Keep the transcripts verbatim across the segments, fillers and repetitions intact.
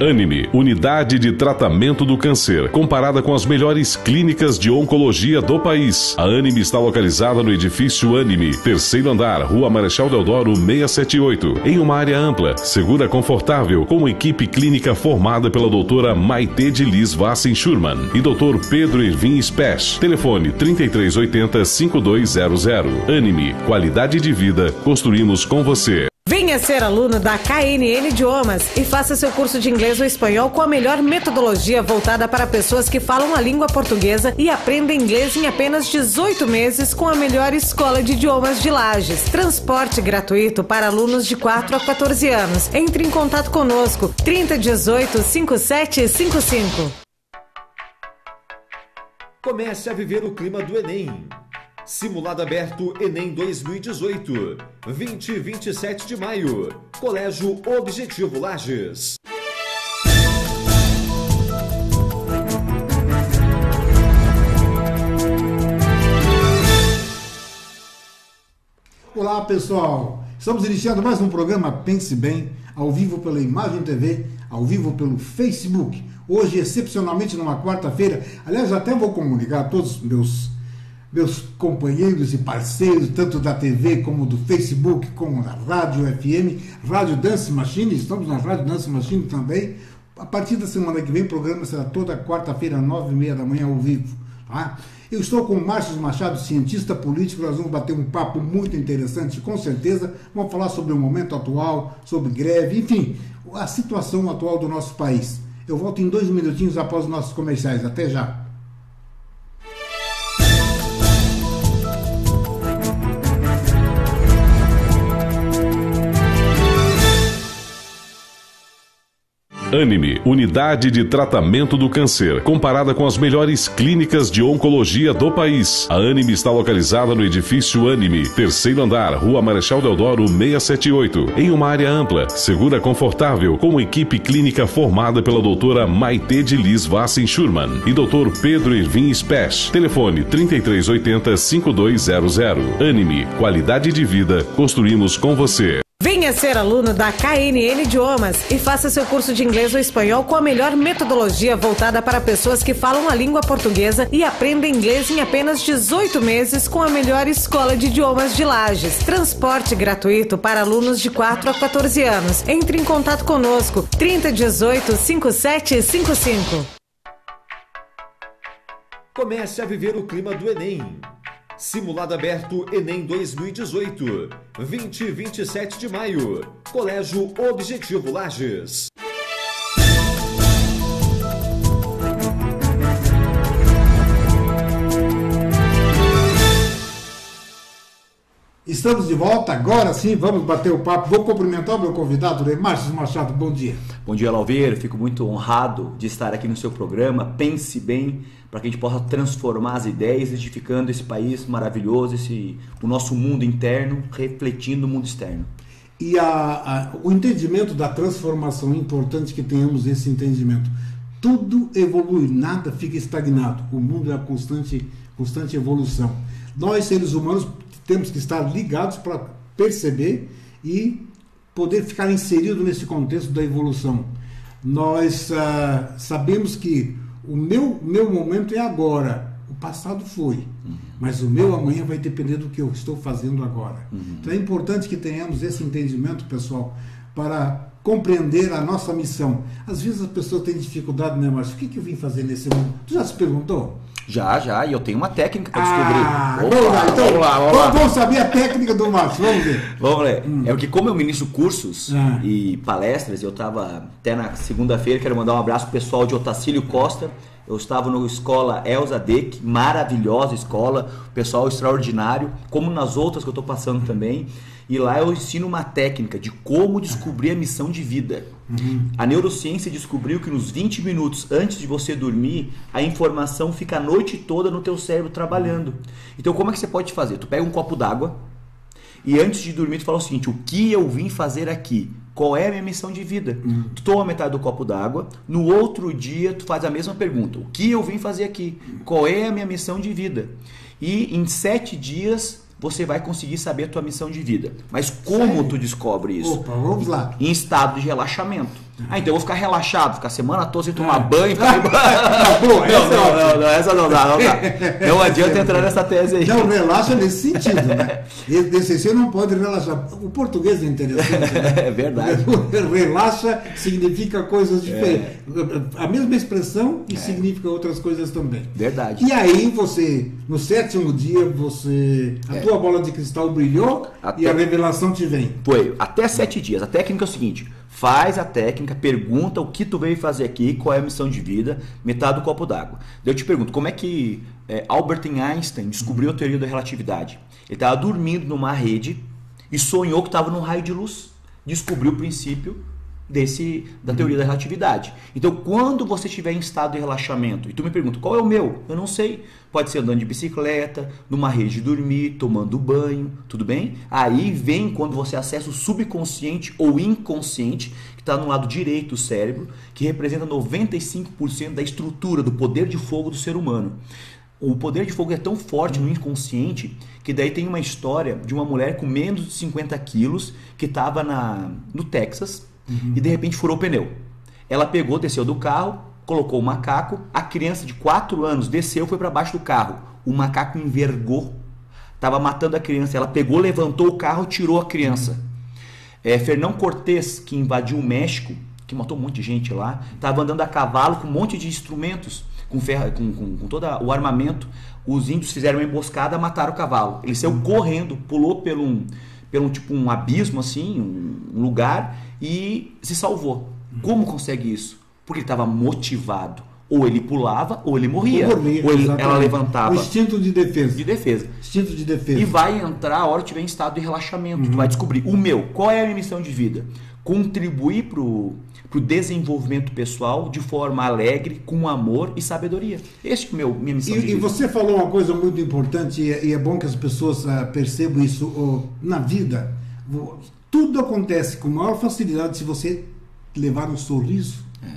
Anime, Unidade de Tratamento do Câncer, comparada com as melhores clínicas de oncologia do país. A Anime está localizada no edifício Anime, terceiro andar, Rua Marechal Deodoro seiscentos e setenta e oito, em uma área ampla, segura, confortável, com equipe clínica formada pela doutora Maite de Liz Vassen Schurman e doutor Pedro Irvin Spesch. Telefone trinta e três oitenta, cinquenta e dois zero zero. Anime, qualidade de vida, construímos com você. Venha ser aluno da K N N Idiomas e faça seu curso de inglês ou espanhol com a melhor metodologia voltada para pessoas que falam a língua portuguesa e aprendem inglês em apenas dezoito meses com a melhor escola de idiomas de Lages. Transporte gratuito para alunos de quatro a quatorze anos. Entre em contato conosco, trinta, dezoito, cinquenta e sete cinquenta e cinco. Comece a viver o clima do Enem. Simulado aberto Enem dois mil e dezoito, vinte e vinte e sete de maio, Colégio Objetivo Lages. Olá pessoal, estamos iniciando mais um programa Pense Bem, ao vivo pela Imagem T V, ao vivo pelo Facebook. Hoje, excepcionalmente numa quarta-feira, aliás, até vou comunicar a todos meus meus companheiros e parceiros, tanto da T V como do Facebook, como da Rádio F M, Rádio Dance Machine, estamos na Rádio Dance Machine também. A partir da semana que vem, o programa será toda quarta-feira, nove e meia da manhã, ao vivo. Tá? Eu estou com o Márcio Machado, cientista político, nós vamos bater um papo muito interessante, com certeza. Vamos falar sobre o momento atual, sobre greve, enfim, a situação atual do nosso país. Eu volto em dois minutinhos após os nossos comerciais. Até já. Anime, Unidade de Tratamento do Câncer, comparada com as melhores clínicas de oncologia do país. A Anime está localizada no edifício Anime, terceiro andar, Rua Marechal Deodoro seiscentos e setenta e oito, em uma área ampla, segura, confortável, com equipe clínica formada pela doutora Maite de Liz Vassen Schurman e doutor Pedro Irvin Spesch. Telefone trinta e três oitenta, cinquenta e dois zero zero. Anime, qualidade de vida, construímos com você. Venha ser aluno da K N N Idiomas e faça seu curso de inglês ou espanhol com a melhor metodologia voltada para pessoas que falam a língua portuguesa e aprendem inglês em apenas dezoito meses com a melhor escola de idiomas de Lages. Transporte gratuito para alunos de quatro a quatorze anos. Entre em contato conosco, trinta, dezoito, cinquenta e sete cinquenta e cinco. Comece a viver o clima do Enem. Simulado aberto Enem dois mil e dezoito, vinte e vinte e sete de maio, Colégio Objetivo Lages. Estamos de volta, agora sim, vamos bater o papo. Vou cumprimentar o meu convidado, Márcio Machado, bom dia. Bom dia, Lauveiro, fico muito honrado de estar aqui no seu programa. Pense bem, para que a gente possa transformar as ideias, edificando esse país maravilhoso, esse, o nosso mundo interno, refletindo o mundo externo. E a, a, o entendimento da transformação, é importante que tenhamos esse entendimento. Tudo evolui, nada fica estagnado. O mundo é a constante, constante evolução. Nós, seres humanos, temos que estar ligados para perceber e poder ficar inserido nesse contexto da evolução. Nós uh, sabemos que o meu, meu momento é agora, o passado foi, uhum. mas o meu amanhã vai depender do que eu estou fazendo agora. Uhum. Então é importante que tenhamos esse entendimento, pessoal, para compreender a nossa missão. Às vezes as pessoas têm dificuldade, né, Márcio? O que, que eu vim fazer nesse mundo? Tu já se perguntou? Já, já, e eu tenho uma técnica para descobrir. Ah, Opa, vamos lá, então, vamos, lá, vamos, lá. vamos saber a técnica do Márcio, vamos ver. Vamos ver. Hum. É porque como eu ministro cursos ah. e palestras, eu estava até na segunda-feira, quero mandar um abraço pro pessoal de Otacílio Costa. Eu estava na escola Elza Deck, maravilhosa escola, pessoal extraordinário, como nas outras que eu estou passando também. E lá eu ensino uma técnica de como descobrir a missão de vida. Uhum. A neurociência descobriu que nos vinte minutos antes de você dormir, a informação fica a noite toda no teu cérebro trabalhando. Então como é que você pode fazer? Tu pega um copo d'água e antes de dormir tu fala o seguinte: o que eu vim fazer aqui? Qual é a minha missão de vida? Uhum. Tu toma metade do copo d'água, no outro dia tu faz a mesma pergunta: o que eu vim fazer aqui? Qual é a minha missão de vida? E em sete dias você vai conseguir saber a tua missão de vida. Mas como Sério? tu descobre isso? Opa, vamos lá. Em estado de relaxamento. Ah, então eu vou ficar relaxado, ficar a semana toda sem tomar banho. Ficar... Não, pô, não, essa não, é não, não, essa não dá, não dá. Não adianta entrar nessa tese aí. Não, relaxa nesse sentido, né? Esse você não pode relaxar. O português é interessante, né? É verdade. Relaxa significa coisas diferentes. É. A mesma expressão e é. significa outras coisas também. Verdade. E aí você, no sétimo dia, você a é. tua bola de cristal brilhou até... e a revelação te vem. Foi, até sete dias. A técnica é o seguinte: faz a técnica, pergunta o que tu veio fazer aqui, qual é a missão de vida, metade do copo d'água. Daí eu te pergunto, como é que é, Albert Einstein descobriu a teoria da relatividade? Ele estava dormindo numa rede e sonhou que estava num raio de luz. Descobriu o princípio desse, da teoria da relatividade. Então, quando você estiver em estado de relaxamento e tu me pergunta, qual é o meu? Eu não sei. Pode ser andando de bicicleta, numa rede de dormir, tomando banho, tudo bem? Aí vem quando você acessa o subconsciente ou inconsciente, que está no lado direito do cérebro, que representa noventa e cinco por cento da estrutura, do poder de fogo do ser humano. O poder de fogo é tão forte no inconsciente que daí tem uma história de uma mulher com menos de cinquenta quilos que estava no Texas uhum. e de repente furou o pneu. Ela pegou, desceu do carro, colocou o macaco, a criança de quatro anos desceu, foi para baixo do carro. O macaco envergou, estava matando a criança. Ela pegou, levantou o carro, tirou a criança. É, Fernão Cortés, que invadiu o México, que matou um monte de gente lá, estava andando a cavalo com um monte de instrumentos, com, ferra, com, com, com todo o armamento. Os índios fizeram uma emboscada, mataram o cavalo. Ele saiu correndo, pulou pelo um, pelo um, tipo, um abismo, assim, um, um lugar, e se salvou. Como consegue isso? Porque ele estava motivado. Ou ele pulava, ou ele morria. Ou, morria, ou ele, ela levantava. O instinto de defesa. De defesa. Instinto de defesa. E vai entrar a hora que estiver em estado de relaxamento. Uhum. Tu vai descobrir o meu. Qual é a minha missão de vida? Contribuir para o desenvolvimento pessoal de forma alegre, com amor e sabedoria. Esse é o meu, minha missão e, de vida. E você falou uma coisa muito importante, e é, e é bom que as pessoas uh, percebam isso uh, na vida. Tudo acontece com maior facilidade se você levar um sorriso.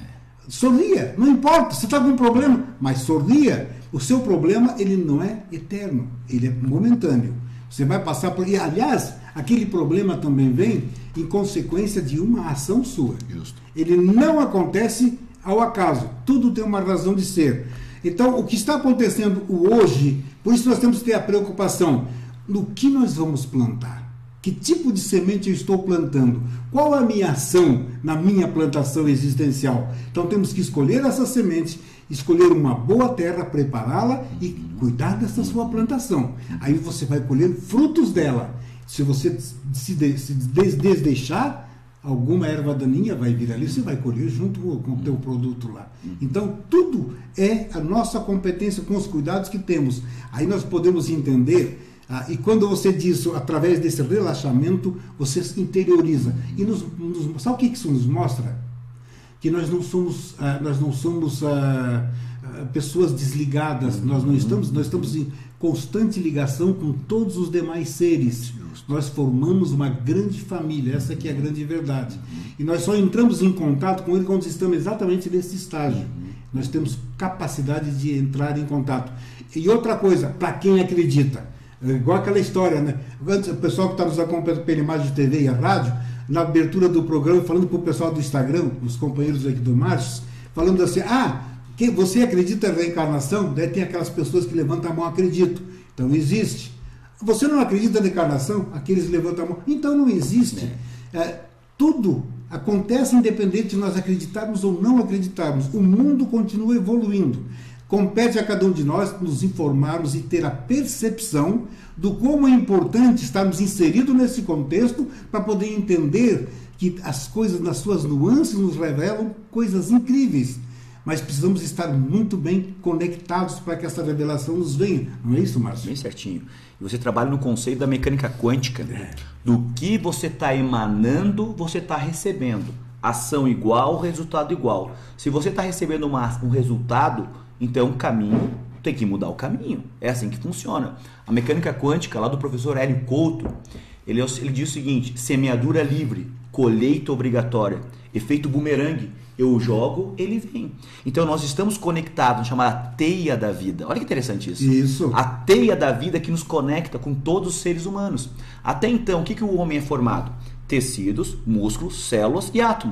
Sorria, não importa, você está com um problema, mas sorria. O seu problema, ele não é eterno, ele é momentâneo. Você vai passar por... E, aliás, aquele problema também vem em consequência de uma ação sua. Justo. Ele não acontece ao acaso, tudo tem uma razão de ser. Então, o que está acontecendo hoje, por isso nós temos que ter a preocupação no que nós vamos plantar. Que tipo de semente eu estou plantando? Qual a minha ação na minha plantação existencial? Então temos que escolher essa semente, escolher uma boa terra, prepará-la e cuidar dessa sua plantação. Aí você vai colher frutos dela. Se você se, de, se des, desdeixar, alguma erva daninha vai vir ali, você vai colher junto com o teu produto lá. Então tudo é a nossa competência com os cuidados que temos. Aí nós podemos entender... Ah, e quando você diz, através desse relaxamento, você se interioriza. E nos, nos, sabe o que isso nos mostra? Que nós não somos, ah, nós não somos ah, ah, pessoas desligadas, nós não estamos, nós estamos em constante ligação com todos os demais seres. Nós formamos uma grande família, essa aqui é a grande verdade. E nós só entramos em contato com ele quando estamos exatamente nesse estágio. Nós temos capacidade de entrar em contato. E outra coisa, para quem acredita, igual aquela história, né? O pessoal que está nos acompanhando pela imagem de T V e a rádio, na abertura do programa, falando com o pessoal do Instagram, os companheiros aqui do Márcio, falando assim, ah, que você acredita em reencarnação? Daí tem aquelas pessoas que levantam a mão, acredito. Então existe. Você não acredita na reencarnação? Aqueles levantam a mão. Então não existe. É. É, tudo acontece independente de nós acreditarmos ou não acreditarmos. O mundo continua evoluindo. Compete a cada um de nós nos informarmos e ter a percepção do como é importante estarmos inseridos nesse contexto para poder entender que as coisas, nas suas nuances, nos revelam coisas incríveis. Mas precisamos estar muito bem conectados para que essa revelação nos venha. Não é isso, Márcio? Bem certinho. E você trabalha no conceito da mecânica quântica. É. Do que você está emanando, você está recebendo. Ação igual, resultado igual. Se você está recebendo uma, um resultado... Então, o caminho, tem que mudar o caminho. É assim que funciona. A mecânica quântica, lá do professor Hélio Couto, ele, ele diz o seguinte, semeadura livre, colheita obrigatória, efeito bumerangue, eu jogo, ele vem. Então, nós estamos conectados, chamada teia da vida. Olha que interessante isso. Isso. A teia da vida que nos conecta com todos os seres humanos. Até então, o que, que o homem é formado? Tecidos, músculos, células e átomos.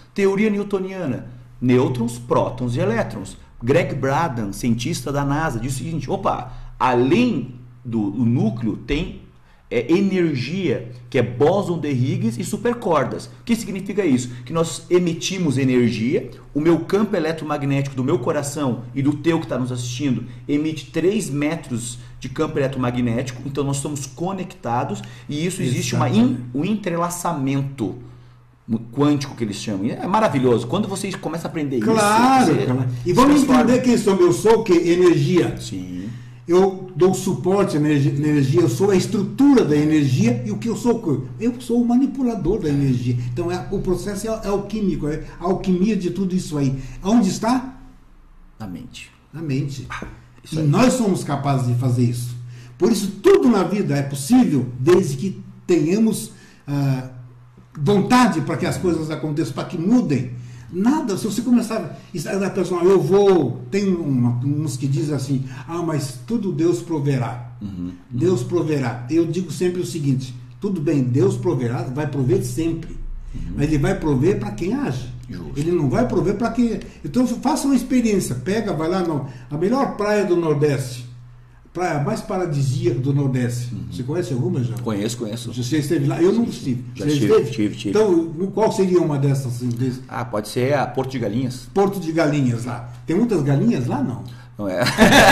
Teoria newtoniana, nêutrons, prótons e elétrons. Greg Braden, cientista da NASA, disse o seguinte, opa, além do, do núcleo tem é, energia, que é bóson de Higgs e supercordas. O que significa isso? Que nós emitimos energia, o meu campo eletromagnético do meu coração e do teu que está nos assistindo emite três metros de campo eletromagnético, então nós estamos conectados e isso existe uma in, um entrelaçamento quântico que eles chamam. É maravilhoso. Quando vocês começam a aprender claro, isso... Claro, E vamos entender quem sou. Eu sou o que? Energia. Sim. Eu dou suporte à energia, eu sou a estrutura da energia e o que eu sou? Eu sou o manipulador da energia. Então é, o processo é, é alquímico, é a alquimia de tudo isso aí. Onde está? Na mente. Na mente. Ah, e nós somos capazes de fazer isso. Por isso tudo na vida é possível desde que tenhamos ah, vontade para que as coisas aconteçam, para que mudem. Nada, se você começar a pessoa, eu vou, tem uma, uns que dizem assim, ah, mas tudo Deus proverá. Uhum. Deus proverá. Eu digo sempre o seguinte, tudo bem, Deus proverá, vai prover sempre. Uhum. Mas Ele vai prover para quem age. Justo. Ele não vai prover para quem... Então faça uma experiência, pega, vai lá na melhor praia do Nordeste, praia mais paradisíaca do Nordeste. Uhum. Você conhece alguma, já? Conheço, conheço. Você esteve lá? Eu não estive. Já Você estive, esteve? tive, tive. Então, qual seria uma dessas? Assim, desse? Ah, pode ser a Porto de Galinhas. Porto de Galinhas lá. Tem muitas galinhas lá, não? Não é?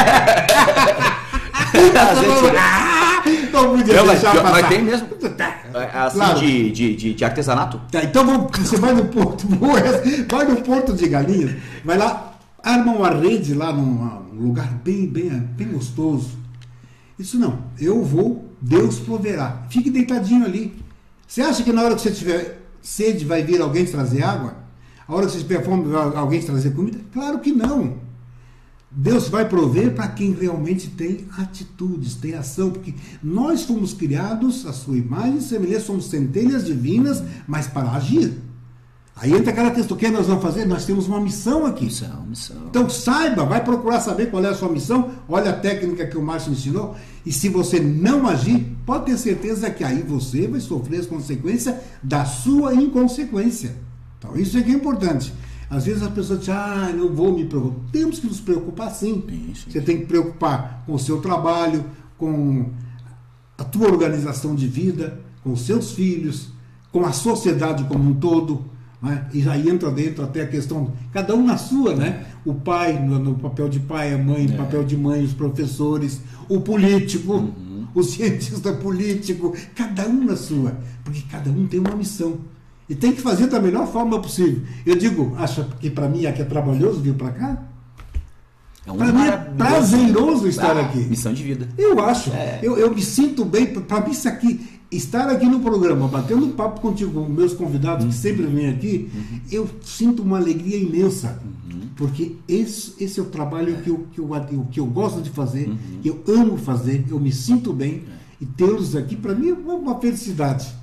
Então podia não, mas, deixar mas tem mesmo. Assim, claro. de, de, de, de artesanato? Tá, então vamos, você vai no Porto, vai no Porto de Galinhas, vai lá, arma uma rede lá num lugar bem, bem, bem gostoso. Isso não, eu vou, Deus proverá. Fique deitadinho ali. Você acha que na hora que você tiver sede vai vir alguém te trazer água? A hora que você tiver fome vai alguém te trazer comida? Claro que não. Deus vai prover para quem realmente tem atitudes, tem ação, porque nós fomos criados à sua imagem e semelhança, somos centelhas divinas, mas para agir. Aí entra aquela questão, o que nós vamos fazer? Nós temos uma missão aqui. Missão, missão. Então saiba, vai procurar saber qual é a sua missão, olha a técnica que o Márcio ensinou, e se você não agir, pode ter certeza que aí você vai sofrer as consequências da sua inconsequência. Então isso é que é importante. Às vezes as pessoas dizem, ah, não vou me preocupar. Temos que nos preocupar sim. sim, sim. Você tem que preocupar com o seu trabalho, com a tua organização de vida, com os seus filhos, com a sociedade como um todo. Né? E aí entra dentro até a questão, cada um na sua, né? O pai no, no papel de pai, a mãe no é. papel de mãe, os professores, o político, uhum. o cientista político, cada um na sua. Porque cada um tem uma missão. E tem que fazer da melhor forma possível. Eu digo, acha que para mim aqui é trabalhoso vir para cá? É um para mim é prazeroso estar ah, aqui. Missão de vida. Eu acho. É. Eu, eu me sinto bem. Para mim isso aqui, estar aqui no programa, batendo papo contigo, com meus convidados uhum. que sempre vêm aqui, uhum. eu sinto uma alegria imensa. Uhum. Porque esse, esse é o trabalho é. Que, eu, que, eu, que eu gosto de fazer, uhum. que eu amo fazer, eu me sinto bem. É. E tê-los aqui, para mim, é uma felicidade.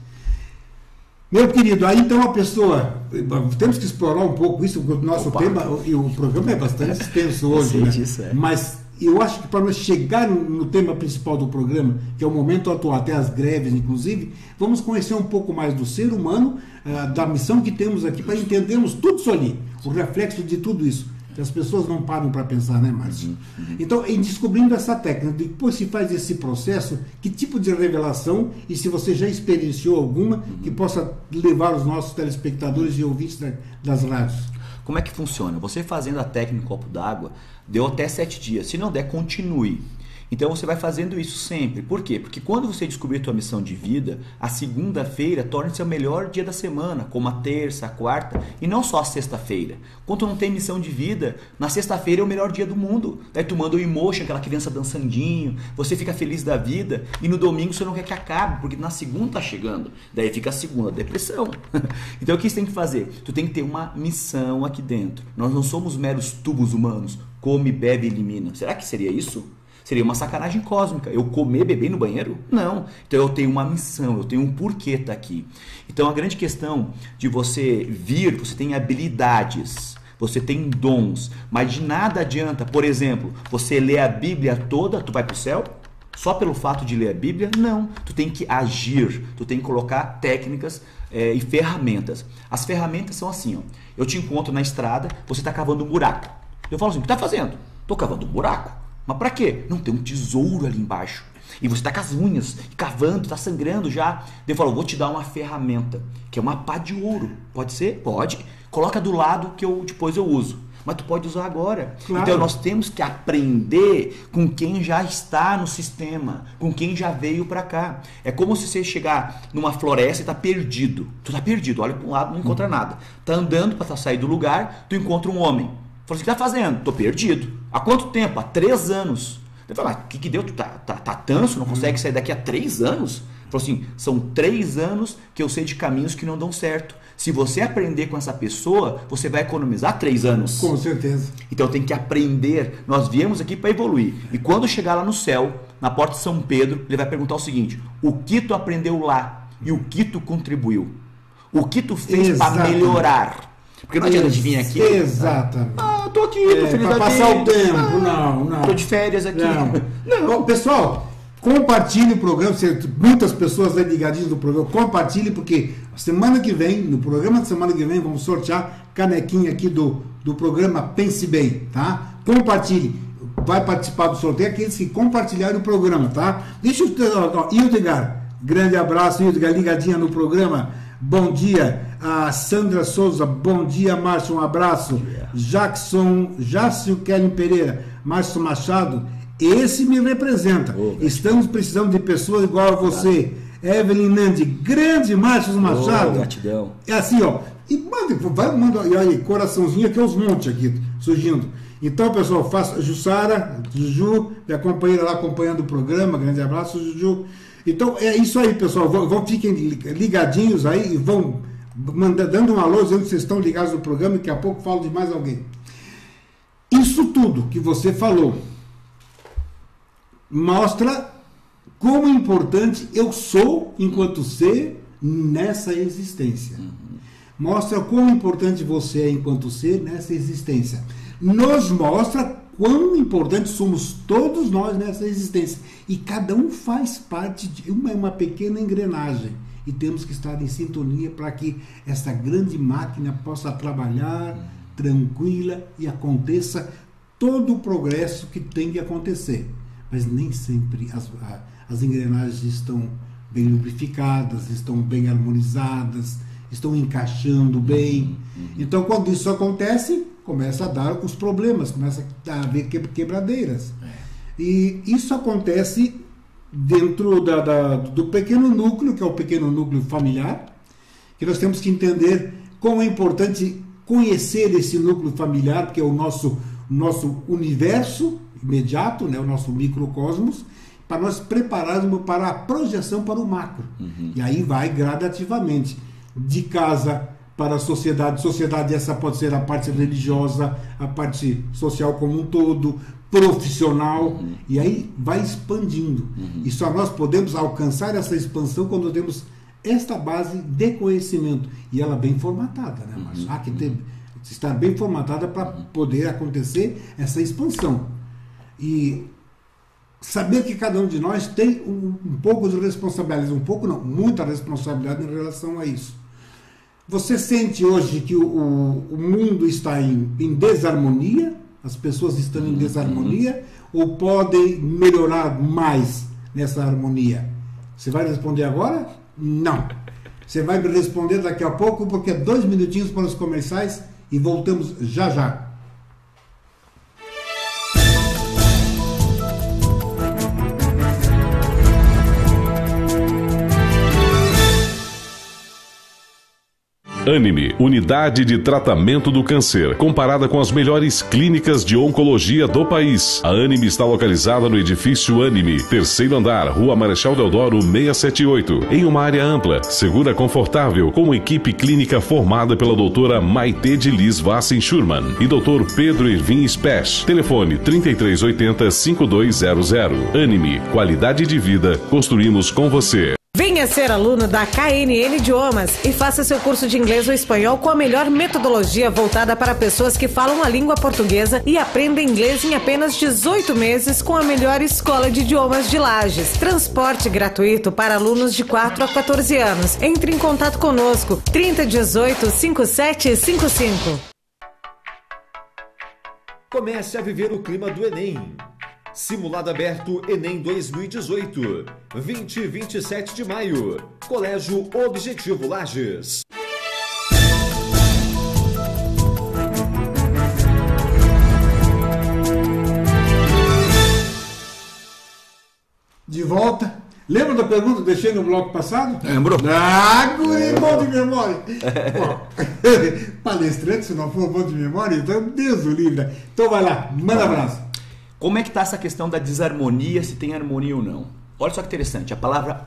Meu querido, aí então a pessoa, temos que explorar um pouco isso, porque o nosso Opa. tema, e o programa é bastante extenso hoje, né? Disso, é. Mas eu acho que para nós chegar no, no tema principal do programa, que é o momento atual, até as greves inclusive, vamos conhecer um pouco mais do ser humano, uh, da missão que temos aqui, para entendermos tudo isso ali, o reflexo de tudo isso. Que as pessoas não param para pensar, né, Márcio? Uhum, uhum. Então, em descobrindo essa técnica, depois se faz esse processo, que tipo de revelação, e se você já experienciou alguma, uhum. que possa levar os nossos telespectadores e ouvintes da, das rádios. Como é que funciona? Você fazendo a técnica copo d'água, deu até sete dias. Se não der, continue. Então você vai fazendo isso sempre. Por quê? Porque quando você descobrir a tua missão de vida, a segunda-feira torna-se o melhor dia da semana, como a terça, a quarta, e não só a sexta-feira. Quando tu não tem missão de vida, na sexta-feira é o melhor dia do mundo. Daí tu manda o emotion, aquela criança dançandinho, você fica feliz da vida, e no domingo você não quer que acabe, porque na segunda tá chegando. Daí fica a segunda, depressão. Então o que você tem que fazer? Tu tem que ter uma missão aqui dentro. Nós não somos meros tubos humanos, come, bebe e elimina. Será que seria isso? Seria uma sacanagem cósmica. Eu comer, beber no banheiro? Não. Então eu tenho uma missão, eu tenho um porquê estar aqui. Então a grande questão de você vir, você tem habilidades, você tem dons, mas de nada adianta, por exemplo, você lê a Bíblia toda, tu vai para o céu? Só pelo fato de ler a Bíblia? Não. Tu tem que agir, tu tem que colocar técnicas é, e ferramentas. As ferramentas são assim, ó. Eu te encontro na estrada, você está cavando um buraco. Eu falo assim, o que está fazendo? Estou cavando um buraco. Mas para quê? Não, tem um tesouro ali embaixo. E você está com as unhas, cavando, está sangrando já. Eu falo, vou te dar uma ferramenta, que é uma pá de ouro. Pode ser? Pode. Coloca do lado que eu depois eu uso. Mas tu pode usar agora. Claro. Então nós temos que aprender com quem já está no sistema, com quem já veio para cá. É como se você chegar numa floresta e tá perdido. Tu tá perdido, olha para um lado, não encontra nada. Tá andando para sair do lugar, tu encontra um homem. Fala, o que tá fazendo? Tô perdido. Há quanto tempo? Há três anos. Ele fala, o que que deu? Tu tá, tá, tá tanso, não consegue sair daqui há três anos? Ele falou assim, são três anos que eu sei de caminhos que não dão certo. Se você aprender com essa pessoa, você vai economizar três anos. Com certeza. Então tem que aprender. Nós viemos aqui para evoluir. E quando chegar lá no céu, na porta de São Pedro, ele vai perguntar o seguinte, o que tu aprendeu lá e o que tu contribuiu? O que tu fez para melhorar? Porque não adianta de vir aqui. Exatamente. Ah, eu tô aqui, tô é, feliz para da passar vida. o tempo. Ah, não, não. Tô de férias aqui. Não. não. Pessoal, compartilhe o programa. Muitas pessoas aí ligadinhas do programa. Compartilhe, porque semana que vem, no programa de semana que vem, vamos sortear canequinha aqui do, do programa Pense Bem, tá? Compartilhe. Vai participar do sorteio aqueles que compartilharem o programa, tá? Deixa eu... Hildegard, grande abraço, Hildegard, ligadinha no programa. Bom dia. A Sandra Souza, bom dia, Márcio, um abraço. Yeah. Jackson, Jácio Kellen Pereira, Márcio Machado, esse me representa. Oh, estamos precisando de pessoas igual a você. Gratidão. Evelyn Nandi, grande Márcio Machado. Oh, gratidão. É assim, ó. E manda, vai, manda, e aí, coraçãozinho, aqui os montes aqui surgindo. Então, pessoal, faça. Jussara, Juju, minha companheira lá acompanhando o programa, grande abraço, Juju. Então, é isso aí, pessoal. Vão, vão fiquem ligadinhos aí e vão manda, dando um alô, dizendo que vocês estão ligados no programa e daqui a pouco falo de mais alguém. Isso tudo que você falou mostra como importante eu sou enquanto ser nessa existência. Mostra quão importante você é enquanto ser nessa existência. Nos mostra quão importante somos todos nós nessa existência. E cada um faz parte de uma, uma pequena engrenagem. E temos que estar em sintonia para que essa grande máquina possa trabalhar tranquila e aconteça todo o progresso que tem que acontecer. Mas nem sempre as, as engrenagens estão bem lubrificadas, estão bem harmonizadas, estão encaixando bem. Então, quando isso acontece, começa a dar os problemas, começa a haver quebradeiras. E isso acontece dentro da, da, do pequeno núcleo, que é o pequeno núcleo familiar, que nós temos que entender como é importante conhecer esse núcleo familiar, que é o nosso, nosso universo imediato, né, o nosso microcosmos, para nós prepararmos para a projeção para o macro. Uhum. E aí vai gradativamente, de casa para a sociedade. Sociedade essa pode ser a parte religiosa, a parte social como um todo, profissional, uhum. E aí vai expandindo. Uhum. E só nós podemos alcançar essa expansão quando temos esta base de conhecimento. E ela bem formatada, né, Márcio? Uhum. Há que ter, estar bem formatada para poder acontecer essa expansão. E saber que cada um de nós tem um, um pouco de responsabilidade, um pouco não, muita responsabilidade em relação a isso. Você sente hoje que o, o mundo está em, em desarmonia? As pessoas estão em desarmonia? Ou podem melhorar mais nessa harmonia? Você vai responder agora? Não. Você vai me responder daqui a pouco, porque é dois minutinhos para os comerciais e voltamos já já. Anime, Unidade de Tratamento do Câncer, comparada com as melhores clínicas de oncologia do país. A Anime está localizada no edifício Anime, terceiro andar, Rua Marechal Deodoro seiscentos e setenta e oito, em uma área ampla, segura, confortável, com uma equipe clínica formada pela doutora Maite de Liz Vassen Schurman e doutor Pedro Irvin Spesch. Telefone trinta e três oitenta, cinquenta e dois zero zero. Anime, qualidade de vida, construímos com você. Venha ser aluno da K N N Idiomas e faça seu curso de inglês ou espanhol com a melhor metodologia voltada para pessoas que falam a língua portuguesa e aprendem inglês em apenas dezoito meses com a melhor escola de idiomas de Lages. Transporte gratuito para alunos de quatro a quatorze anos. Entre em contato conosco, trinta, dezoito, cinquenta e sete cinquenta e cinco. Comece a viver o clima do Enem. Simulado aberto Enem dois mil e dezoito, vinte e vinte e sete de maio. Colégio Objetivo Lages. De volta. Lembra da pergunta que deixei no bloco passado? Lembrou? Ah, guri, bom de memória. Bom, palestrante, se não for bom de memória, então Deus o livre. Então vai lá, manda abraço. Como é que está essa questão da desarmonia, se tem harmonia ou não? Olha só que interessante, a palavra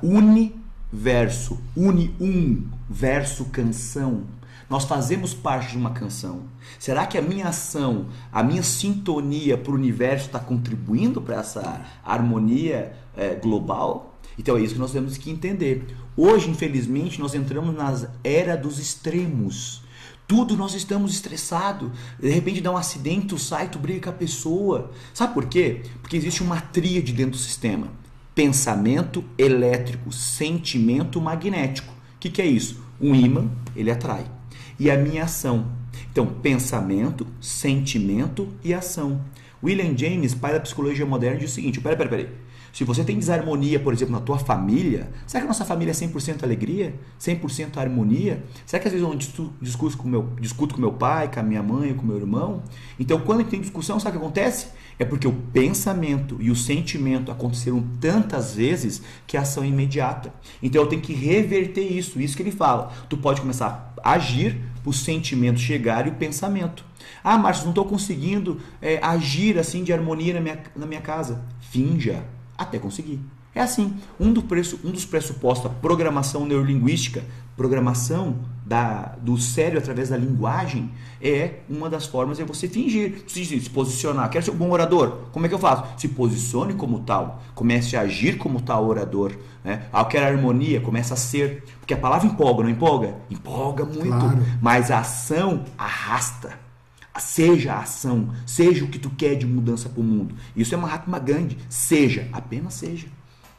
universo, uni um, verso, canção. Nós fazemos parte de uma canção. Será que a minha ação, a minha sintonia para o universo está contribuindo para essa harmonia é, global? Então é isso que nós temos que entender. Hoje, infelizmente, nós entramos na era dos extremos. Tudo nós estamos estressados. De repente dá um acidente, tu sai, tu briga com a pessoa. Sabe por quê? Porque existe uma tríade dentro do sistema. Pensamento elétrico, sentimento magnético. O que, que é isso? Um ímã, ele atrai. E a minha ação. Então, pensamento, sentimento e ação. William James, pai da psicologia moderna, diz o seguinte, peraí, peraí, peraí. Se você tem desarmonia, por exemplo, na tua família, será que a nossa família é cem por cento alegria? cem por cento harmonia? Será que às vezes eu discuto com meu, discuto com meu pai, com a minha mãe, com meu irmão? Então, quando tem discussão, sabe o que acontece? É porque o pensamento e o sentimento aconteceram tantas vezes que a ação é imediata. Então, eu tenho que reverter isso. Isso que ele fala. Tu pode começar a agir, o sentimento chegar e o pensamento. Ah, Márcio, não estou conseguindo é, agir assim de harmonia na minha, na minha casa. Finja. Até conseguir. É assim, um, do preço, um dos pressupostos da programação neurolinguística, programação da, do cérebro através da linguagem, é uma das formas é você fingir, se, se posicionar. Quero ser um bom orador, como é que eu faço? Se posicione como tal, comece a agir como tal orador. Né? Ah, eu quero harmonia, começa a ser, porque a palavra empolga, não empolga? Empolga muito, claro. Mas a ação arrasta. Seja a ação, seja o que tu quer de mudança para o mundo. Isso é Mahatma Gandhi. Seja, apenas seja.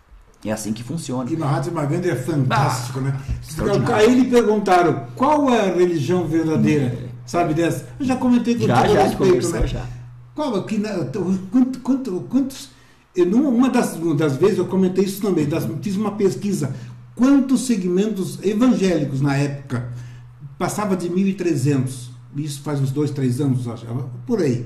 É assim que funciona. E Mahatma Gandhi é fantástico, ah, né? Aí lhe perguntaram qual é a religião verdadeira, é. Sabe dessa? Eu já comentei com já, todo já, respeito, né? Já. Qual, que, quanto, quanto, quantos... Eu, uma das, das vezes eu comentei isso também, das, fiz uma pesquisa. Quantos segmentos evangélicos na época? Passava de mil e trezentos. Isso faz uns dois, três anos, acho, por aí.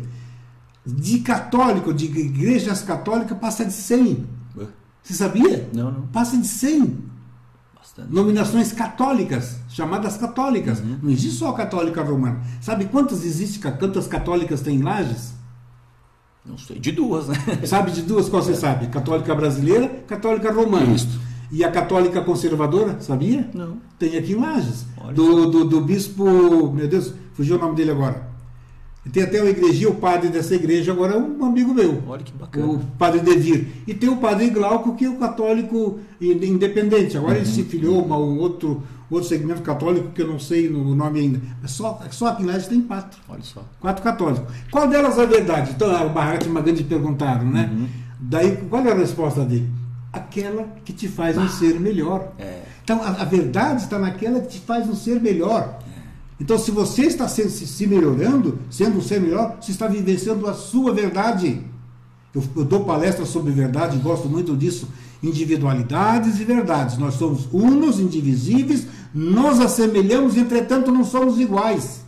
De católico, de igrejas católicas, passa de cem. Você sabia? Não, não. Passa de cem. Bastante. Nominações católicas, chamadas católicas. Uhum. Não existe só a católica romana. Sabe quantas existem, quantas católicas tem em Lages? Não sei, de duas, né? Sabe de duas, qual você sabe? Católica brasileira, católica romana. Isso. E a católica conservadora, sabia? Não. Tem aqui em Lages. Do, do, do bispo, meu Deus, fugiu o nome dele agora. Tem até uma igrejinha, o padre dessa igreja agora é um amigo meu. Olha que bacana. O padre Devir. E tem o padre Glauco, que é o católico independente. Agora uhum. ele se filiou a um outro, outro segmento católico, que eu não sei o nome ainda. Mas só, só aqui em Lages tem quatro. Olha só. Quatro católicos. Qual delas é a verdade? Então, a Mahatma Gandhi perguntaram, né? Uhum. Daí, qual é a resposta dele? Aquela que te faz um ser melhor. É. Então, a, a verdade está naquela que te faz um ser melhor. É. Então, se você está se, se melhorando, sendo um ser melhor, você está vivenciando a sua verdade. Eu, eu dou palestras sobre verdade, gosto muito disso. Individualidades e verdades. Nós somos unos, indivisíveis, nos assemelhamos, entretanto não somos iguais.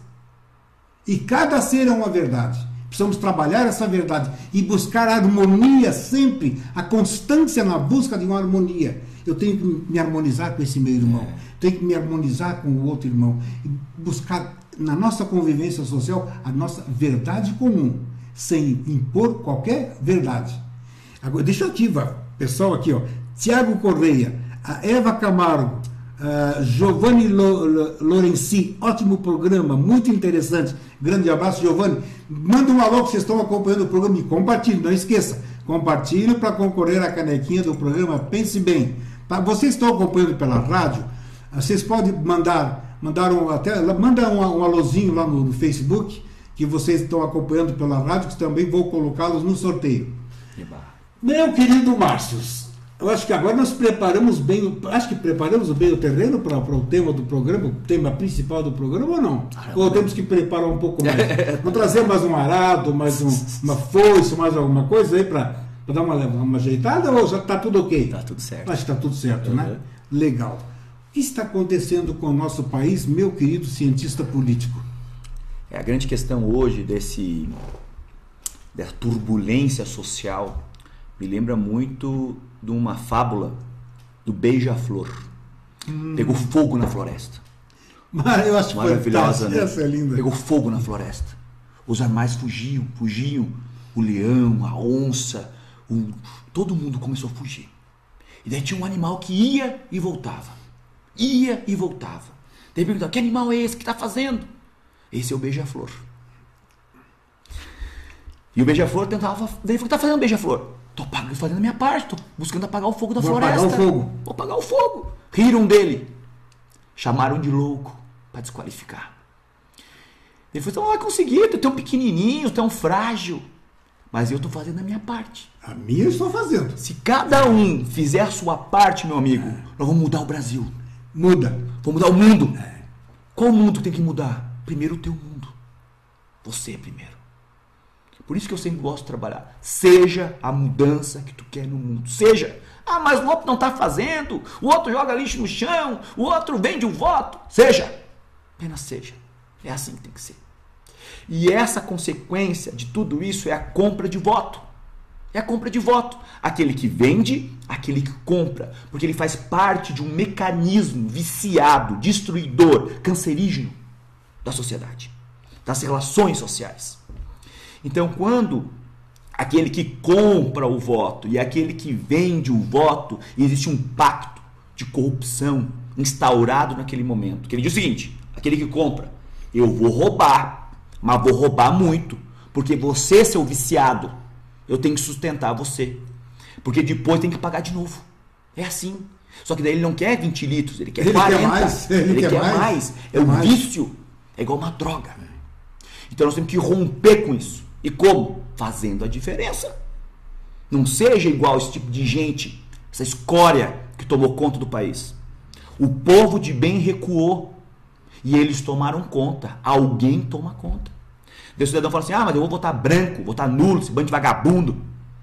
E cada ser é uma verdade. Precisamos trabalhar essa verdade e buscar a harmonia sempre, a constância na busca de uma harmonia. Eu tenho que me harmonizar com esse meu irmão, é. tenho que me harmonizar com o outro irmão, e buscar na nossa convivência social a nossa verdade comum, sem impor qualquer verdade. Agora, deixa eu aqui, pessoal, aqui, ó, Tiago Correia, a Eva Camargo, Uh, Giovanni Lo, Lo, Lorenzi, ótimo programa, muito interessante. Grande abraço, Giovanni. Manda um alô que vocês estão acompanhando o programa e compartilhe, não esqueça. Compartilhe para concorrer à canequinha do programa Pense Bem. Tá? Vocês estão acompanhando pela rádio, vocês podem mandar, mandar um, até, manda um, um alôzinho lá no, no Facebook, que vocês estão acompanhando pela rádio, que também vou colocá-los no sorteio. Meu querido Márcio, eu acho que agora nós preparamos bem, acho que preparamos bem o terreno para o tema do programa, o tema principal do programa ou não? Ou temos que preparar um pouco mais? Vamos trazer mais um arado, mais um, uma foice, mais alguma coisa aí para dar uma, uma ajeitada, ou já está tudo ok? Está tudo certo. Acho que está tudo certo, Uhum. né? Legal. O que está acontecendo com o nosso país, meu querido cientista político? É a grande questão hoje desse da turbulência social me lembra muito de uma fábula do beija-flor. Hum. Pegou fogo na floresta. Mas eu acho maravilhosa, né? Essa é linda. Pegou fogo na floresta. Os animais fugiam, fugiam. O leão, a onça, o... todo mundo começou a fugir. E daí tinha um animal que ia e voltava. Ia e voltava. Daí perguntava, que animal é esse que está fazendo? Esse é o beija-flor. E o beija-flor tentava... Daí ele falou, o que está fazendo beija-flor? Estou fazendo a minha parte, estou buscando apagar o fogo da Vou floresta. apagar o fogo. Vou apagar o fogo. Riram dele. Chamaram de louco para desqualificar. Ele falou, você não vai conseguir, tu é tão pequenininho, tão frágil. Mas eu estou fazendo a minha parte. A minha eu estou fazendo. Se cada um fizer a sua parte, meu amigo, é. nós vamos mudar o Brasil. Muda. Vamos mudar o mundo. É. Qual mundo tem que mudar? Primeiro o teu mundo. Você primeiro. Por isso que eu sempre gosto de trabalhar. Seja a mudança que tu quer no mundo. Seja. Ah, mas o outro não está fazendo. O outro joga lixo no chão. O outro vende um voto. Seja. Apenas seja. É assim que tem que ser. E essa consequência de tudo isso é a compra de voto. É a compra de voto. Aquele que vende, aquele que compra. Porque ele faz parte de um mecanismo viciado, destruidor, cancerígeno da sociedade. Das relações sociais. Então, quando aquele que compra o voto e aquele que vende o voto, existe um pacto de corrupção instaurado naquele momento. Que ele diz o seguinte, aquele que compra, eu vou roubar, mas vou roubar muito, porque você, seu viciado, eu tenho que sustentar você. Porque depois tem que pagar de novo. É assim. Só que daí ele não quer vinte litros, ele quer ele quarenta. Quer mais, ele, ele quer, quer mais. mais. É um mais. vício. É igual uma droga. Então nós temos que romper com isso. E como? Fazendo a diferença. Não seja igual esse tipo de gente, essa escória que tomou conta do país. O povo de bem recuou. E eles tomaram conta. Alguém toma conta. Daí o cidadão fala assim, ah, mas eu vou votar branco, votar nulo, esse bando de vagabundo.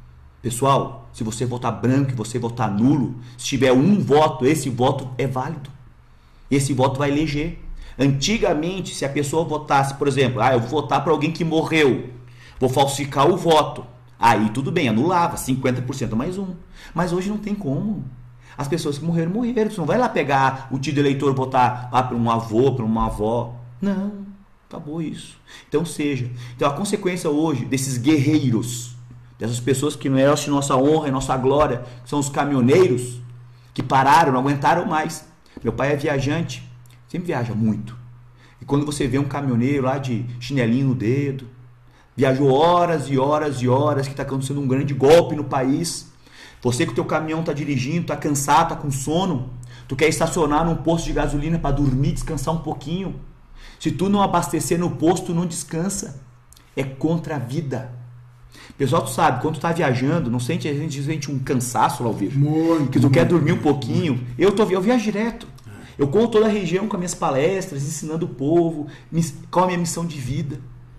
Pessoal, se você votar branco e você votar nulo, se tiver um voto, esse voto é válido. Esse voto vai eleger. Antigamente, se a pessoa votasse, por exemplo, ah, eu vou votar para alguém que morreu, vou falsificar o voto. Aí tudo bem, anulava, cinquenta por cento mais um. Mas hoje não tem como. As pessoas que morreram, morreram. Você não vai lá pegar o título de eleitor e votar ah, para um avô, para uma avó. Não, acabou isso. Então seja. Então a consequência hoje desses guerreiros, dessas pessoas que não é nossa honra e nossa glória, que são os caminhoneiros, que pararam, não aguentaram mais. Meu pai é viajante, sempre viaja muito. E quando você vê um caminhoneiro lá de chinelinho no dedo, viajou horas e horas e horas, que está acontecendo um grande golpe no país. Você que o teu caminhão está dirigindo, está cansado, está com sono, tu quer estacionar num posto de gasolina para dormir, descansar um pouquinho. Se tu não abastecer no posto, tu não descansa. É contra a vida. Pessoal, tu sabe, quando tu tá viajando, não sente, a gente sente um cansaço lá ao vivo. Muito. Que tu muito, quer dormir um muito, pouquinho. Muito. Eu, tô, eu viajo direto. Eu corro toda a região com as minhas palestras, ensinando o povo, qual a minha missão de vida.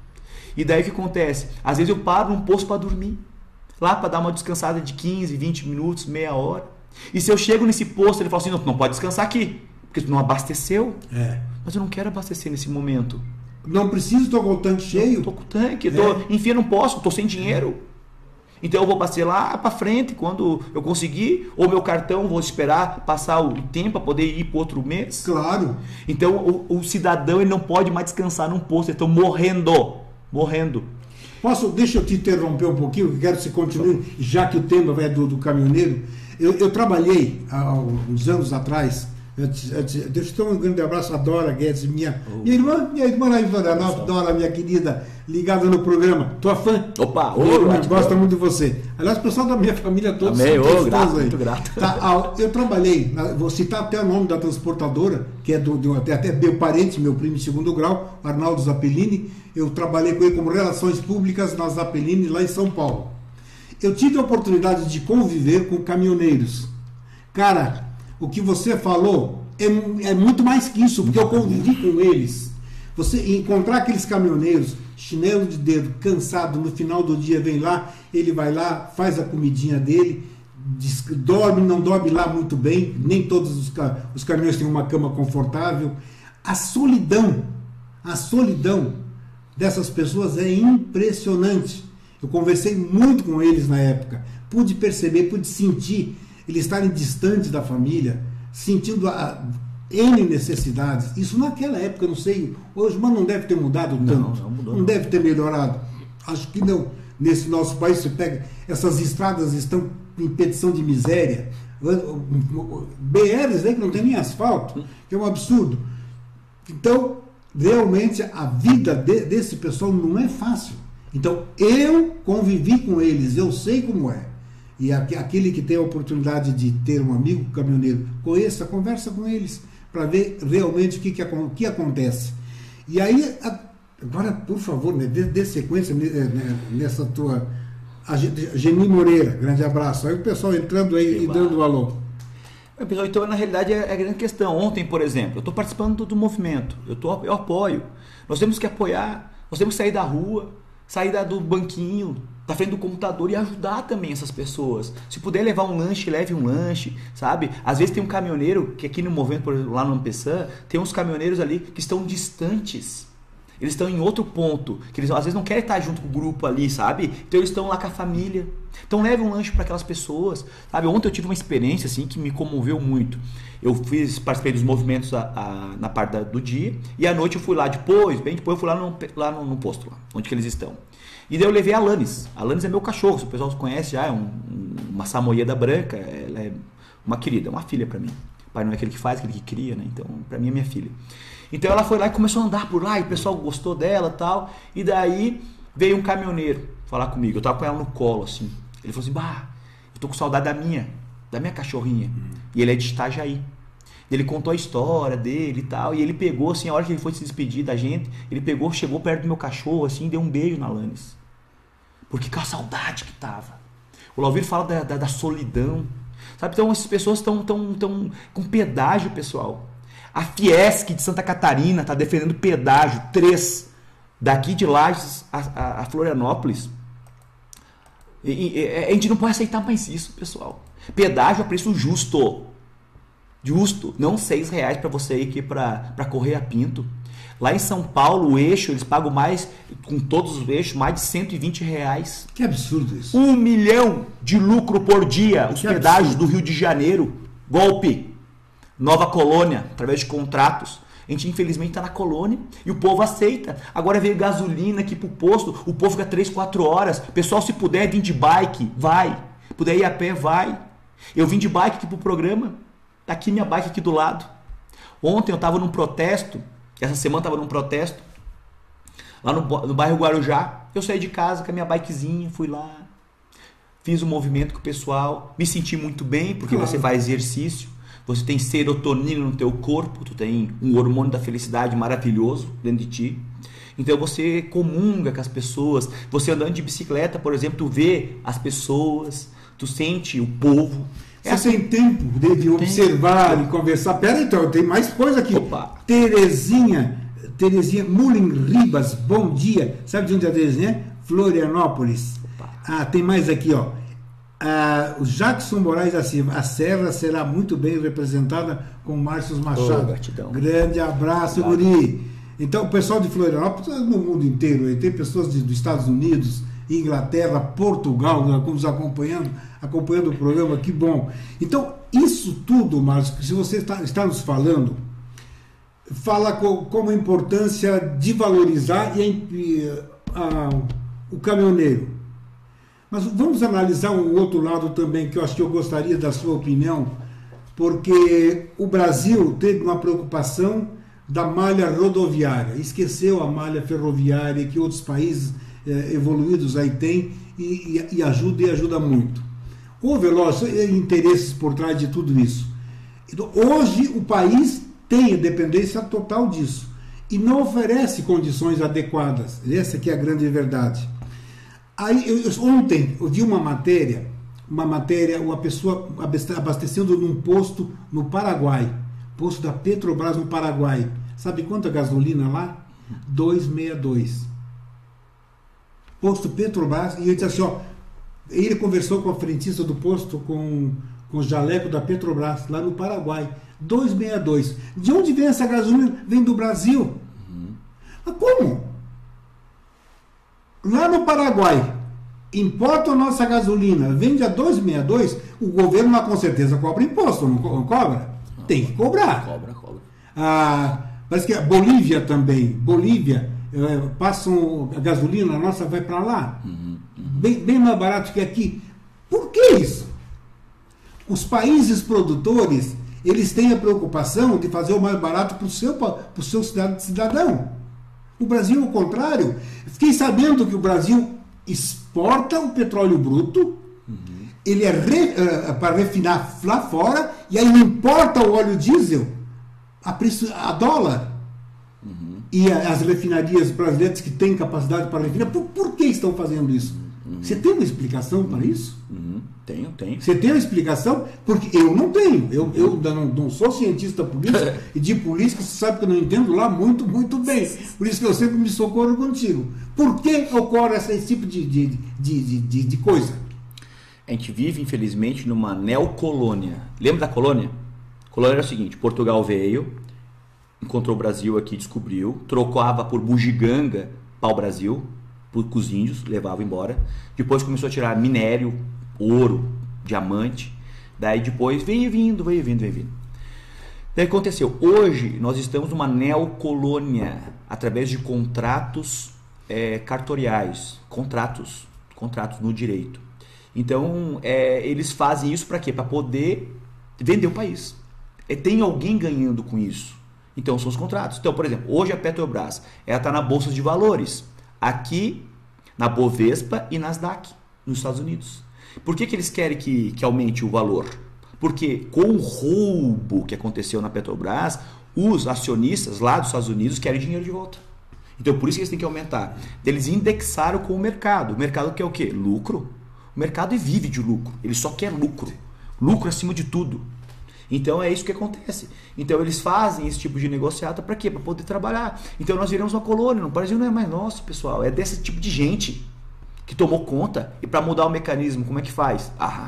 E daí o que acontece? Às vezes eu paro num posto para dormir. Lá para dar uma descansada de quinze, vinte minutos, meia hora. E se eu chego nesse posto, ele fala assim, não, tu não pode descansar aqui, porque tu não abasteceu. É. Mas eu não quero abastecer nesse momento. Não preciso, estou com o tanque cheio. Estou com o tanque, tô, é. enfim, não posso, estou sem dinheiro. Então eu vou passar lá para frente quando eu conseguir, ou meu cartão, vou esperar passar o tempo para poder ir para outro mês. Claro. Então o, o cidadão ele não pode mais descansar num posto, eles estão morrendo, morrendo. Posso, deixa eu te interromper um pouquinho, que quero que você continue, já que o tema é do, do caminhoneiro. Eu, eu trabalhei há uns anos atrás Eu te, eu te, deixa eu dar um grande abraço a Dora Guedes, minha, oh. minha irmã, minha irmã lá em Florianópolis, Dora, minha querida, ligada no programa. Tua fã. Opa, minha irmã, gosta muito de você. Aliás, o pessoal da minha família toda Amém, oh, grato, muito grato. Tá, eu trabalhei, vou citar até o nome da transportadora, que é do, do até, até meu parente, meu primo de segundo grau, Arnaldo Zappellini. Eu trabalhei com ele como Relações Públicas na Zappellini, lá em São Paulo. Eu tive a oportunidade de conviver com caminhoneiros. Cara, o que você falou é, é muito mais que isso, porque eu convivi com eles. Você encontrar aqueles caminhoneiros, chinelo de dedo, cansado, no final do dia vem lá, ele vai lá, faz a comidinha dele, diz, dorme, não dorme lá muito bem, nem todos os, os caminhões têm uma cama confortável. A solidão, a solidão dessas pessoas é impressionante. Eu conversei muito com eles na época, pude perceber, pude sentir eles estarem distantes da família, sentindo a N necessidades. Isso naquela época, não sei, hoje, mas não deve ter mudado tanto, não, não, mudou, não, não deve ter melhorado. Acho que não. Nesse nosso país, você pega, essas estradas estão em petição de miséria, B Rs aí que não tem nem asfalto, que é um absurdo. Então, realmente, a vida de, desse pessoal não é fácil. Então, eu convivi com eles, eu sei como é. E aquele que tem a oportunidade de ter um amigo caminhoneiro, conheça, conversa com eles, para ver realmente o que, que, o que acontece. E aí, agora, por favor, né, dê, dê sequência nessa tua... A Geni Moreira, grande abraço. Aí o pessoal entrando aí que e dando o alô. Pessoal, então, na realidade, é a grande questão. Ontem, por exemplo, eu estou participando do, do movimento, eu, tô, eu apoio. Nós temos que apoiar, nós temos que sair da rua, sair da, do banquinho, da frente do computador e ajudar também essas pessoas. Se puder levar um lanche, leve um lanche, sabe? Às vezes tem um caminhoneiro, que aqui no movimento, por exemplo, lá no Ampessan, tem uns caminhoneiros ali que estão distantes. Eles estão em outro ponto, que eles às vezes não querem estar junto com o grupo ali, sabe? Então eles estão lá com a família. Então leve um lanche para aquelas pessoas, sabe? Ontem eu tive uma experiência assim que me comoveu muito. Eu fiz, participei dos movimentos a, a, na parte da, do dia, e à noite eu fui lá depois, bem depois eu fui lá no, lá no, no posto, lá, onde que eles estão. E daí eu levei a Alanis. A Alanis é meu cachorro, se o pessoal conhece já, é um, uma samoyeda branca, ela é uma querida, uma filha para mim. O pai não é aquele que faz, aquele que cria, né? Então para mim é minha filha. Então ela foi lá e começou a andar por lá, e o pessoal gostou dela e tal. E daí veio um caminhoneiro falar comigo. Eu tava com ela no colo, assim. Ele falou assim, bah, eu tô com saudade da minha, da minha cachorrinha. Hum. E ele é de Itajaí. Ele contou a história dele e tal. E ele pegou, assim, a hora que ele foi se despedir da gente, ele pegou, chegou perto do meu cachorro, assim, e deu um beijo na Alanis. Porque com a saudade que tava. O Lauvir fala da, da, da solidão. Sabe, então essas pessoas estão tão, tão com pedágio, pessoal. A Fiesc de Santa Catarina está defendendo pedágio três daqui de Lages a, a, a Florianópolis. E, e, a gente não pode aceitar mais isso, pessoal. Pedágio a preço justo. Justo. Não seis reais para você ir aqui para correr a Pinto. Lá em São Paulo, o eixo, eles pagam mais, com todos os eixos, mais de cento e vinte reais. Que absurdo isso. Um milhão de lucro por dia. Os que pedágios absurdo. Do Rio de Janeiro. Golpe. Nova Colônia, através de contratos. A gente infelizmente está na colônia e o povo aceita. Agora veio gasolina aqui pro posto, o povo fica três, quatro horas. Pessoal, se puder vir de bike, vai. Se puder ir a pé, vai. Eu vim de bike aqui pro programa. Tá aqui minha bike aqui do lado. Ontem eu estava num protesto, essa semana estava num protesto, lá no, no bairro Guarujá. Eu saí de casa com a minha bikezinha, fui lá, fiz um movimento com o pessoal, me senti muito bem, porque claro. Você faz exercício. Você tem serotonina no teu corpo, tu tem um hormônio da felicidade maravilhoso dentro de ti. Então você comunga com as pessoas. Você andando de bicicleta, por exemplo, tu vê as pessoas, tu sente o povo. Você é assim, tem tempo de, de observar e conversar. Pera então, tem mais coisa aqui. Opa. Terezinha, Terezinha Mulin Ribas, bom dia. Sabe de onde é a Terezinha? Florianópolis. Opa. Ah, tem mais aqui, ó. Ah, o Jackson Moraes da Silva, a Serra será muito bem representada com Márcio Machado. Oh, grande abraço, claro. Guri. Então, o pessoal de Florianópolis, no mundo inteiro, tem pessoas de, dos Estados Unidos, Inglaterra, Portugal, nos acompanhando, acompanhando o programa, que bom. Então, isso tudo, Márcio, se você está, está nos falando, fala com, como a importância de valorizar e, a, o caminhoneiro. Mas vamos analisar um outro lado também, que eu acho que eu gostaria da sua opinião. porque o Brasil teve uma preocupação da malha rodoviária, esqueceu a malha ferroviária que outros países eh, evoluídos aí têm e, e, e ajuda e ajuda muito. Houve, lógico, interesses por trás de tudo isso. Então, hoje o país tem a dependência total disso e não oferece condições adequadas. Essa que é a grande verdade. Aí, eu, ontem eu vi uma matéria, uma matéria, uma pessoa abastecendo num posto no Paraguai, posto da Petrobras no Paraguai. Sabe quanto a gasolina lá? dois reais e sessenta e dois. Posto Petrobras, e ele disse assim, ó, ele conversou com a frentista do posto, com, com o jaleco da Petrobras, lá no Paraguai. dois reais e sessenta e dois. De onde vem essa gasolina? Vem do Brasil. Uhum. Mas como? Lá no Paraguai, importa a nossa gasolina, vende a dois reais e sessenta e dois, o governo lá com certeza cobra imposto, não cobra? Não, tem que cobrar. Cobra, cobra. Ah, parece que a Bolívia também, Bolívia, é, passam a gasolina, a nossa vai para lá, uhum, uhum. Bem, bem mais barato que aqui. Por que isso? Os países produtores, eles têm a preocupação de fazer o mais barato para o seu, pro seu cidadão. O Brasil, ao contrário, fiquei sabendo que o Brasil exporta o petróleo bruto, uhum. ele é re, uh, para refinar lá fora, e aí importa o óleo diesel a, preço, a dólar. Uhum. E a, as refinarias brasileiras que têm capacidade para refinar, por, por que estão fazendo isso? Uhum. Você tem uma explicação para isso? Uhum. Tenho, tenho. Você tem uma explicação? Porque eu não tenho. Eu, eu não, não sou cientista político e de política, você sabe que eu não entendo lá muito, muito bem. Por isso que eu sempre me socorro contigo. Por que ocorre esse tipo de, de, de, de, de coisa? A gente vive, infelizmente, numa neocolônia. Lembra da colônia? A colônia era o seguinte, Portugal veio, encontrou o Brasil aqui, descobriu, trocava por bugiganga pau-brasil, por os índios, levava embora. Depois começou a tirar minério, ouro, diamante. Daí depois veio vindo, veio vindo, veio vindo. Daí aconteceu. Hoje nós estamos numa neocolônia, através de contratos é, cartoriais, contratos, contratos no direito. Então é, eles fazem isso para quê? Para poder vender o país. É, tem alguém ganhando com isso. Então são os contratos. Então, por exemplo, hoje a Petrobras ela está na Bolsa de Valores, aqui na Bovespa e Nasdaq, nos Estados Unidos. Por que, que eles querem que, que aumente o valor? Porque com o roubo que aconteceu na Petrobras, os acionistas lá dos Estados Unidos querem dinheiro de volta. Então por isso que eles têm que aumentar. Eles indexaram com o mercado. O mercado quer o quê? Lucro. O mercado vive de lucro. Ele só quer lucro. Lucro acima de tudo. Então é isso que acontece. Então eles fazem esse tipo de negociata para quê? Para poder trabalhar. Então nós viramos uma colônia. O Brasil não é mais nosso, pessoal. É desse tipo de gente que tomou conta. E para mudar o mecanismo, como é que faz? Ah,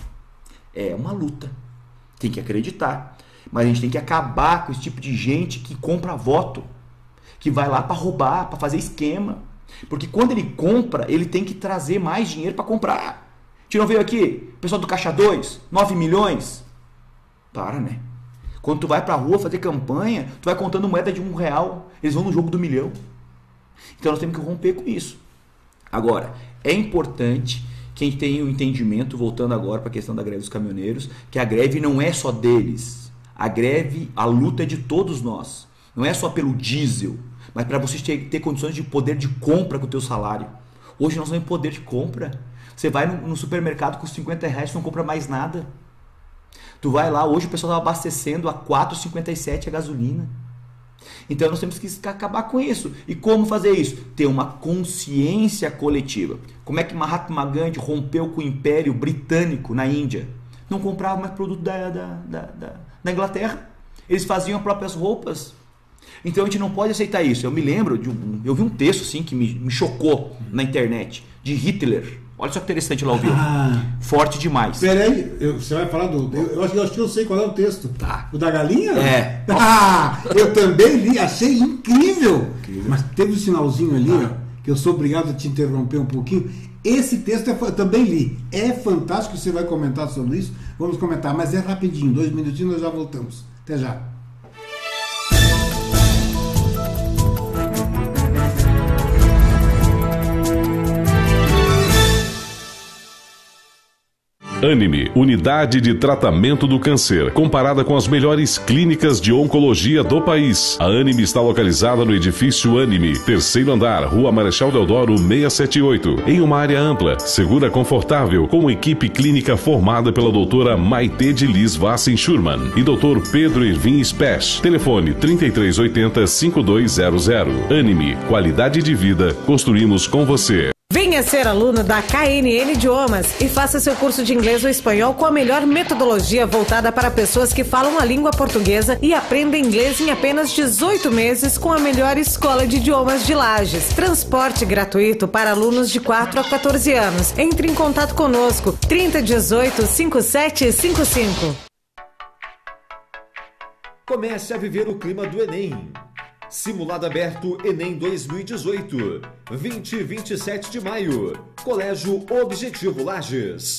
é uma luta. Tem que acreditar. Mas a gente tem que acabar com esse tipo de gente que compra voto. Que vai lá para roubar, para fazer esquema. Porque quando ele compra, ele tem que trazer mais dinheiro para comprar. A gente não veio aqui? O pessoal do Caixa dois, nove milhões. Para, né? Quando tu vai pra rua fazer campanha, tu vai contando moeda de um real. Eles vão no jogo do milhão. Então nós temos que romper com isso. Agora, é importante que a gente tenha o um entendimento, voltando agora para a questão da greve dos caminhoneiros, que a greve não é só deles. A greve, a luta é de todos nós. Não é só pelo diesel, mas para vocês ter, ter condições de poder de compra com o teu salário. Hoje nós não temos poder de compra. Você vai no, no supermercado com cinquenta reais e não compra mais nada. Tu vai lá, hoje o pessoal está abastecendo a quatro reais e cinquenta e sete centavos a gasolina. Então nós temos que acabar com isso. E como fazer isso? Ter uma consciência coletiva. Como é que Mahatma Gandhi rompeu com o Império Britânico na Índia? Não comprava mais produto da, da, da, da, da Inglaterra. Eles faziam as próprias roupas. Então a gente não pode aceitar isso. Eu me lembro, de um, eu vi um texto assim, que me, me chocou na internet, de Hitler. Olha só que interessante lá o vídeo. Ah, forte demais. Peraí, eu, você vai falar do... Eu, eu, acho, eu acho que eu sei qual é o texto. Tá. O da galinha? É. Ah, eu também li, achei incrível. incrível. Mas teve um sinalzinho ali, ah. ó, que eu sou obrigado a te interromper um pouquinho. Esse texto eu também li. É fantástico, você vai comentar sobre isso. Vamos comentar, mas é rapidinho. Dois minutinhos, nós já voltamos. Até já. Anime, Unidade de Tratamento do Câncer, comparada com as melhores clínicas de oncologia do país. A Anime está localizada no edifício Anime, terceiro andar, Rua Marechal Deodoro seiscentos e setenta e oito, em uma área ampla, segura, confortável, com equipe clínica formada pela doutora Maite de Liz Vassen Schurman e doutor Pedro Irvin Spesch. Telefone trinta e três oitenta, cinquenta e dois zero zero. Anime, qualidade de vida, construímos com você. Venha ser aluno da K N N Idiomas e faça seu curso de inglês ou espanhol com a melhor metodologia voltada para pessoas que falam a língua portuguesa e aprendem inglês em apenas dezoito meses com a melhor escola de idiomas de Lages. Transporte gratuito para alunos de quatro a quatorze anos. Entre em contato conosco, trinta, dezoito, cinquenta e sete cinquenta e cinco. Comece a viver o clima do Enem. Simulado aberto Enem dois mil e dezoito, vinte e vinte e sete de maio. Colégio Objetivo Lages.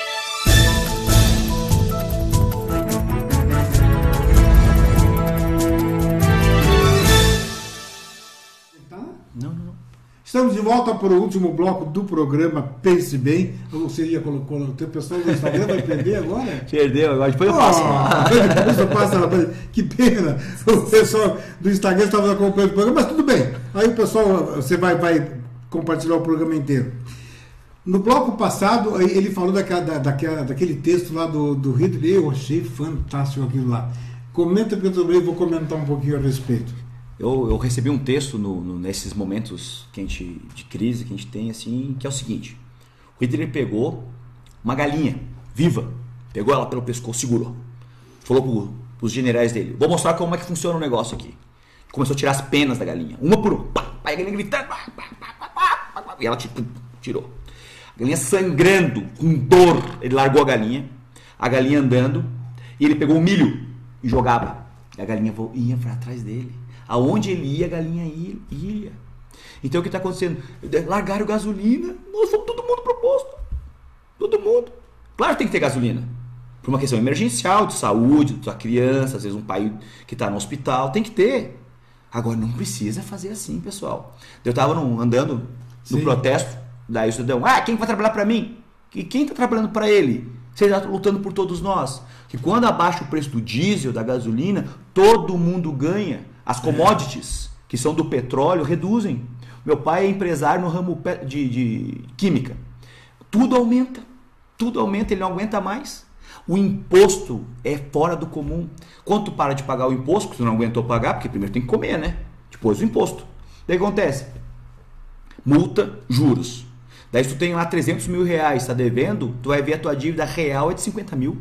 Não, não, não. Estamos de volta para o último bloco do programa Pense Bem. Você ia colocou o teu pessoal do Instagram vai perder agora? Perdeu, agora depois eu Oh, passo. depois eu passo na frente. Que pena. O pessoal do Instagram estava acompanhando o programa, mas tudo bem. Aí o pessoal, você vai, vai compartilhar o programa inteiro. No bloco passado, ele falou daquela, da, daquela, daquele texto lá do, do Ridley. Eu achei fantástico aquilo lá. Comenta, porque eu também vou comentar um pouquinho a respeito. Eu, eu recebi um texto no, no, nesses momentos que a gente, de crise que a gente tem, assim, que é o seguinte. O Hitler pegou uma galinha viva, pegou ela pelo pescoço, segurou. Falou para os generais dele, vou mostrar como é que funciona o negócio aqui. Começou a tirar as penas da galinha, uma por uma. Pá, aí a galinha gritando, pá, pá, pá, pá, pá, pá, e ela tipo, tirou. A galinha sangrando, com dor, ele largou a galinha, a galinha andando, e ele pegou o milho e jogava. E a galinha ia para trás dele. Aonde ele ia, a galinha ia. Então o que está acontecendo? Largaram gasolina, nós vamos todo mundo pro posto. Todo mundo. Claro que tem que ter gasolina. Por uma questão emergencial, de saúde, da criança, às vezes um pai que está no hospital, tem que ter. Agora não precisa fazer assim, pessoal. Eu estava andando no Sim. protesto, daí o cidadão, ah, quem vai trabalhar para mim? E quem está trabalhando para ele? Você está lutando por todos nós. Que quando abaixa o preço do diesel, da gasolina, todo mundo ganha. As commodities, que são do petróleo, reduzem. Meu pai é empresário no ramo de, de química. Tudo aumenta. Tudo aumenta, ele não aguenta mais. O imposto é fora do comum. Quando tu para de pagar o imposto, porque tu não aguentou pagar, porque primeiro tem que comer, né? Depois o imposto. Daí o que acontece? Multa, juros. Daí se tu tem lá trezentos mil reais, está devendo, tu vai ver a tua dívida real é de cinquenta mil.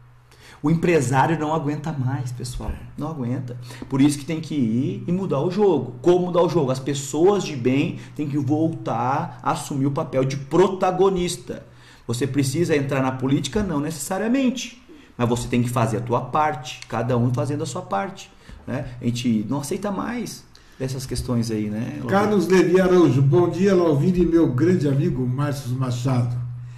O empresário não aguenta mais, pessoal. Não aguenta. Por isso que tem que ir e mudar o jogo. Como mudar o jogo? As pessoas de bem têm que voltar a assumir o papel de protagonista. Você precisa entrar na política? Não necessariamente. Mas você tem que fazer a tua parte. Cada um fazendo a sua parte. Né? A gente não aceita mais dessas questões aí, né? Carlos Levi Araújo. Bom dia, Lauvir e meu grande amigo Márcio Machado.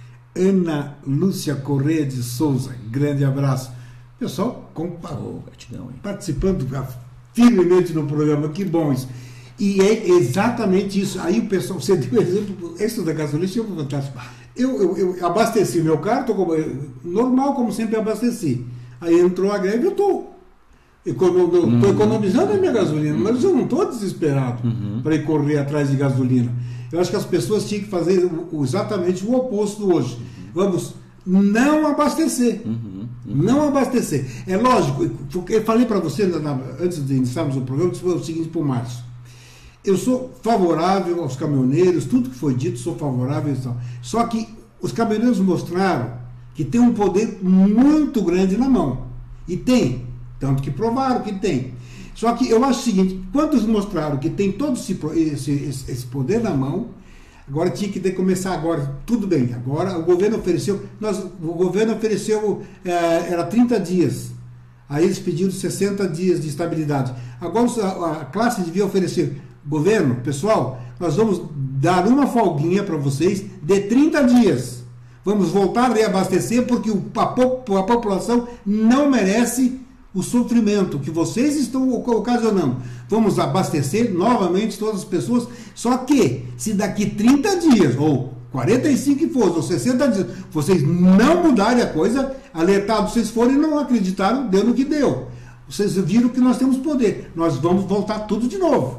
Ana Lúcia Correia de Souza, grande abraço. Pessoal, compa- oh, gratidão, hein? participando firmemente no programa, que bom isso. E é exatamente isso. Aí o pessoal, você deu exemplo, esse da gasolina, isso é fantástico. Eu, eu, eu abasteci meu carro, tô, normal, como sempre abasteci. Aí entrou a greve, eu estou econom, uhum. economizando a minha gasolina, mas eu não estou desesperado uhum. para ir correr atrás de gasolina. Eu acho que as pessoas tinham que fazer exatamente o oposto hoje. Vamos não abastecer. Uhum, uhum. Não abastecer. É lógico, eu falei para você, antes de iniciarmos o programa, eu disse o seguinte para o Márcio. Eu sou favorável aos caminhoneiros, tudo que foi dito, sou favorável. Só que os caminhoneiros mostraram que tem um poder muito grande na mão. E tem. Tanto que provaram que tem. Só que eu acho o seguinte, quando eles mostraram que tem todo esse, esse, esse poder na mão, agora tinha que começar agora, tudo bem, agora o governo ofereceu, nós, o governo ofereceu, é, era trinta dias, aí eles pediram sessenta dias de estabilidade. Agora a, a classe devia oferecer, governo, pessoal, nós vamos dar uma folguinha para vocês de trinta dias. Vamos voltar a reabastecer porque o, a, a população não merece o sofrimento que vocês estão ocasionando. Vamos abastecer novamente todas as pessoas, só que se daqui trinta dias ou quarenta e cinco que fosse, ou sessenta dias, vocês não mudarem a coisa, alertados vocês foram e não acreditaram, deu no que deu. Vocês viram que nós temos poder, nós vamos voltar tudo de novo.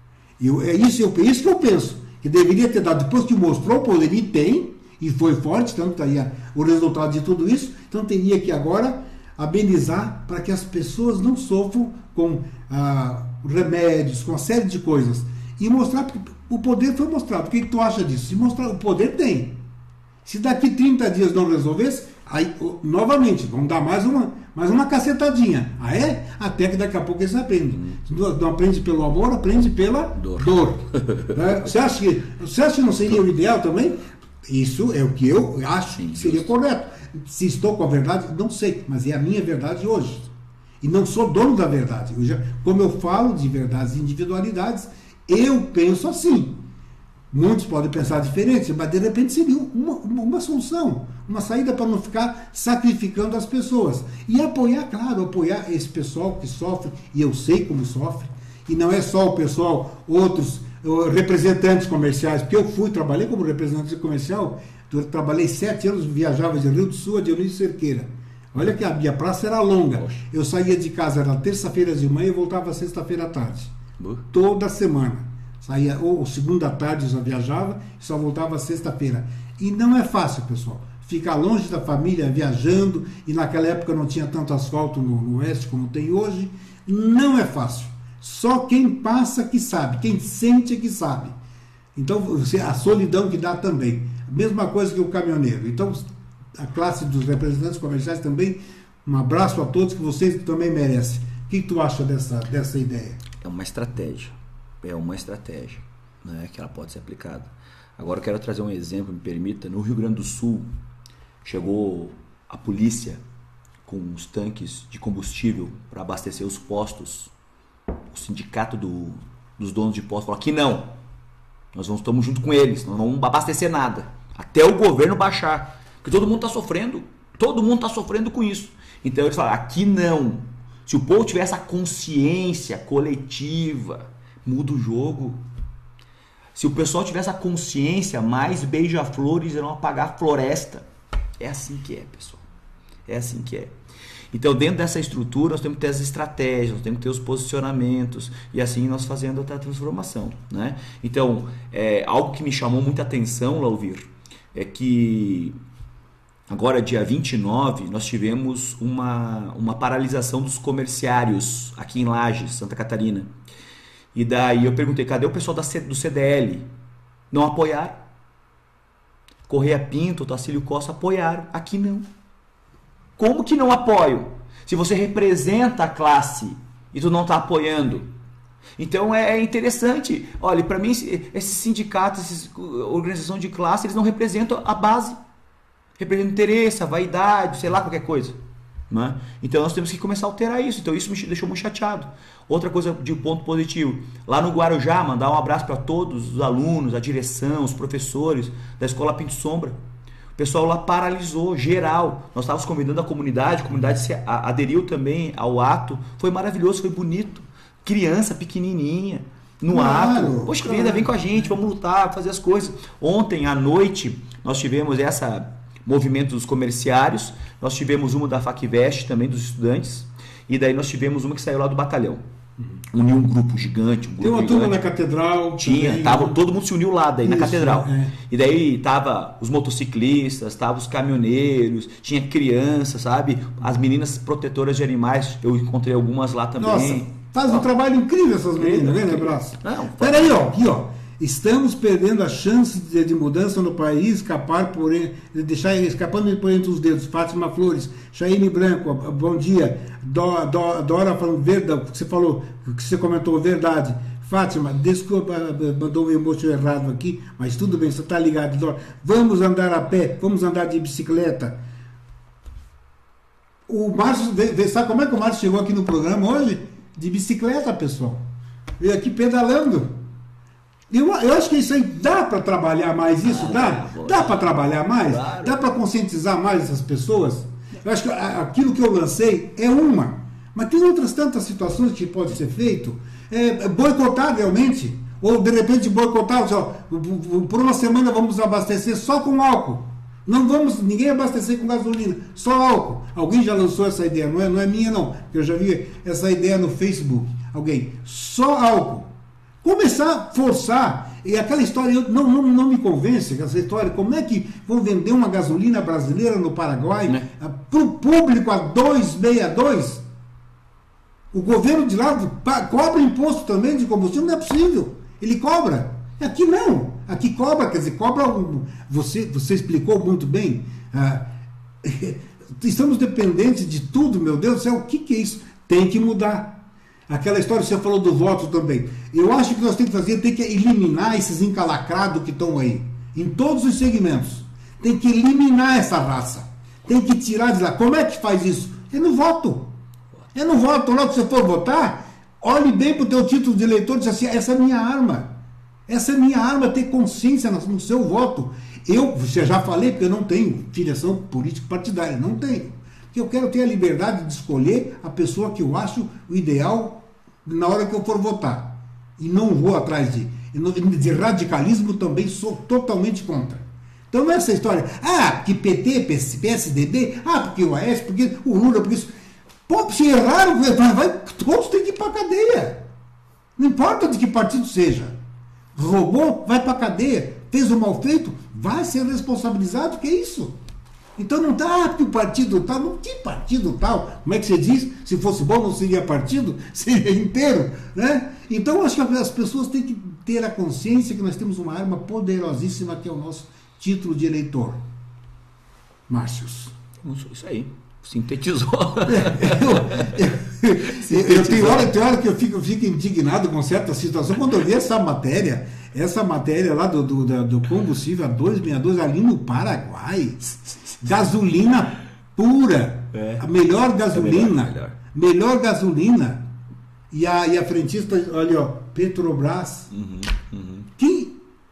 E eu, é isso, eu, é isso que eu penso, que deveria ter dado, depois que mostrou o poder, e tem, e foi forte, tanto está aí o resultado de tudo isso, então teria que agora amenizar para que as pessoas não sofram com ah, remédios, com uma série de coisas. E mostrar, porque o poder foi mostrado. O que, que tu acha disso? Se mostrar, o poder tem. Se daqui trinta dias não resolvesse, aí, novamente, vamos dar mais uma, mais uma cacetadinha. Ah, é? Até que daqui a pouco eles aprendem. Não, não aprende pelo amor, aprende pela dor. dor. É, você, acha que, você acha que não seria o ideal também? Isso é o que eu acho que seria correto. Se estou com a verdade, não sei, mas é a minha verdade hoje. E não sou dono da verdade. Eu já, como eu falo de verdades e individualidades, eu penso assim. Muitos podem pensar diferente, mas de repente seria uma, uma, uma solução, uma saída para não ficar sacrificando as pessoas. E apoiar, claro, apoiar esse pessoal que sofre, e eu sei como sofre, e não é só o pessoal, outros uh, representantes comerciais, porque eu fui, trabalhei como representante comercial, eu trabalhei sete anos, viajava de Rio do Sul a Dionísio Cerqueira. Olha que a minha praça era longa. Eu saía de casa na terça-feira de manhã e voltava sexta-feira à tarde. Uh. Toda semana. Saía, ou segunda tarde já viajava e só voltava sexta-feira. E não é fácil, pessoal. Ficar longe da família, viajando, e naquela época não tinha tanto asfalto no, no oeste como tem hoje. Não é fácil. Só quem passa que sabe, quem sente é que sabe. Então, a solidão que dá também. A mesma coisa que o caminhoneiro. Então, a classe dos representantes comerciais também, um abraço a todos, que vocês também merecem. O que tu acha dessa, dessa ideia? É uma estratégia. É uma estratégia, né, que ela pode ser aplicada. Agora eu quero trazer um exemplo, me permita. No Rio Grande do Sul, chegou a polícia com os tanques de combustível para abastecer os postos. O sindicato do, dos donos de postos falou: aqui não, nós vamos, estamos junto com eles, não vamos abastecer nada, até o governo baixar, porque todo mundo está sofrendo, todo mundo está sofrendo com isso. Então eles falaram: aqui não. Se o povo tiver essa consciência coletiva, muda o jogo. Se o pessoal tivesse a consciência, mais beija-flores irão apagar a floresta. É assim que é, pessoal. É assim que é. Então, dentro dessa estrutura, nós temos que ter as estratégias, nós temos que ter os posicionamentos, e assim nós fazendo a transformação, né? Então, é, algo que me chamou muita atenção, Lauvir, é que agora, dia vinte e nove, nós tivemos uma, uma paralisação dos comerciários aqui em Lages, Santa Catarina. E daí eu perguntei: cadê o pessoal da C, do C D L? Não apoiaram. Correia Pinto, Tacílio Costa apoiaram. Aqui não. Como que não apoio? Se você representa a classe e tu não está apoiando. Então é interessante. Olha, para mim, esses sindicatos, essas organizações de classe, eles não representam a base. Representam interesse, a vaidade, sei lá, qualquer coisa. Né? Então nós temos que começar a alterar isso. Então isso me deixou muito chateado. Outra coisa de ponto positivo, lá no Guarujá, mandar um abraço para todos os alunos, a direção, os professores da Escola Pinto Sombra. O pessoal lá paralisou, geral. Nós estávamos convidando a comunidade, a comunidade se aderiu também ao ato. Foi maravilhoso, foi bonito. Criança pequenininha no claro, ato. Poxa, claro. Vem com a gente, vamos lutar, fazer as coisas. Ontem à noite nós tivemos essa movimento dos comerciários, nós tivemos uma da Facvest também, dos estudantes, e daí nós tivemos uma que saiu lá do batalhão. Uhum. Uniu um grupo gigante. Um grupo Tem uma gigante. turma na catedral. Tinha, também, tava, todo mundo se uniu lá daí, Isso, na catedral. É. E daí tava os motociclistas, tava os caminhoneiros, tinha crianças, sabe? As meninas protetoras de animais, eu encontrei algumas lá também. Nossa, faz um trabalho incrível essas meninas, né, abraço? Peraí, ó, aqui, ó. Estamos perdendo a chance de, de mudança no país, escapar por, de deixar escapando por entre os dedos. Fátima Flores, Chaine Branco, bom dia. Do, do, Dora falando verdade, você falou, que você comentou verdade. Fátima, desculpa, mandou um emoji errado aqui, mas tudo bem, você está ligado, Dora. Vamos andar a pé, vamos andar de bicicleta. O Márcio, sabe como é que o Márcio chegou aqui no programa hoje? De bicicleta, pessoal. Veio aqui pedalando. Eu, eu acho que isso aí dá para trabalhar mais isso, ah, dá? Dá para trabalhar mais? Claro. Dá para conscientizar mais essas pessoas? Eu acho que aquilo que eu lancei é uma, mas tem outras tantas situações que pode ser feito. É, boicotar realmente Ou de repente boicotar, ó, por uma semana vamos abastecer só com álcool. Não vamos, ninguém abastecer com gasolina, só álcool. Alguém já lançou essa ideia, não é, não é minha não, eu já vi essa ideia no Facebook. Alguém, só álcool. Começar a forçar, e aquela história, eu, não, não, não me convence, essa história, como é que vão vender uma gasolina brasileira no Paraguai, né, para o público a dois reais e sessenta e dois? O governo de lá cobra imposto também de combustível, não é possível. Ele cobra. Aqui não. Aqui cobra, quer dizer, cobra. Um, você, você explicou muito bem. Ah, estamos dependentes de tudo, meu Deus do céu. O que, que é isso? Tem que mudar. Aquela história que você falou do voto também. Eu acho que nós temos que fazer, tem que eliminar esses encalacrados que estão aí. Em todos os segmentos. Tem que eliminar essa raça. Tem que tirar de lá. Como é que faz isso? É no voto. É no voto. Logo que você for votar, olhe bem para o teu título de eleitor e diz assim, essa é a minha arma. Essa é a minha arma, ter consciência no seu voto. Eu já falei, porque eu não tenho filiação político-partidária, não tenho. Porque eu quero ter a liberdade de escolher a pessoa que eu acho o ideal na hora que eu for votar. E não vou atrás de... De radicalismo também sou totalmente contra. Então essa história, ah, porque P T, P S D B, ah, porque o A S, porque o Lula, porque isso... Pô, se erraram, vai, vai, todos têm que ir para a cadeia. Não importa de que partido seja. Roubou, vai para a cadeia. Fez o mal feito, vai ser responsabilizado, que é isso? Então não tá, ah, porque o partido tal, não que partido tal? Como é que você diz? Se fosse bom não seria partido, seria inteiro, né? Então acho que as pessoas têm que ter a consciência que nós temos uma arma poderosíssima que é o nosso título de eleitor. Márcios. Isso aí. Sintetizou. eu, eu, eu, eu tenho, hora, tem hora que eu fico, eu fico indignado com certa situação. Quando eu vi essa matéria, essa matéria lá do, do, do combustível a dois reais e sessenta e dois ali no Paraguai, gasolina pura, é. a melhor gasolina, é melhor, melhor. melhor gasolina. E a, e a frentista, olha, ó, Petrobras. Uhum, uhum. Que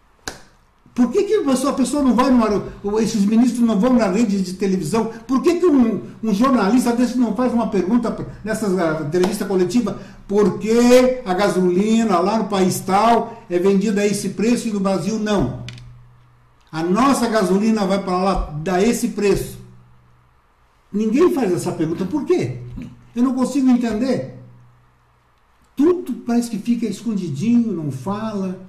Por que, que a, pessoa, a pessoa não vai, numa, esses ministros não vão na rede de televisão? Por que, que um, um jornalista desse não faz uma pergunta nessa entrevista coletiva? Por que a gasolina lá no país tal é vendida a esse preço e no Brasil não? A nossa gasolina vai para lá, dá esse preço. Ninguém faz essa pergunta. Por quê? Eu não consigo entender. Tudo parece que fica escondidinho, não fala.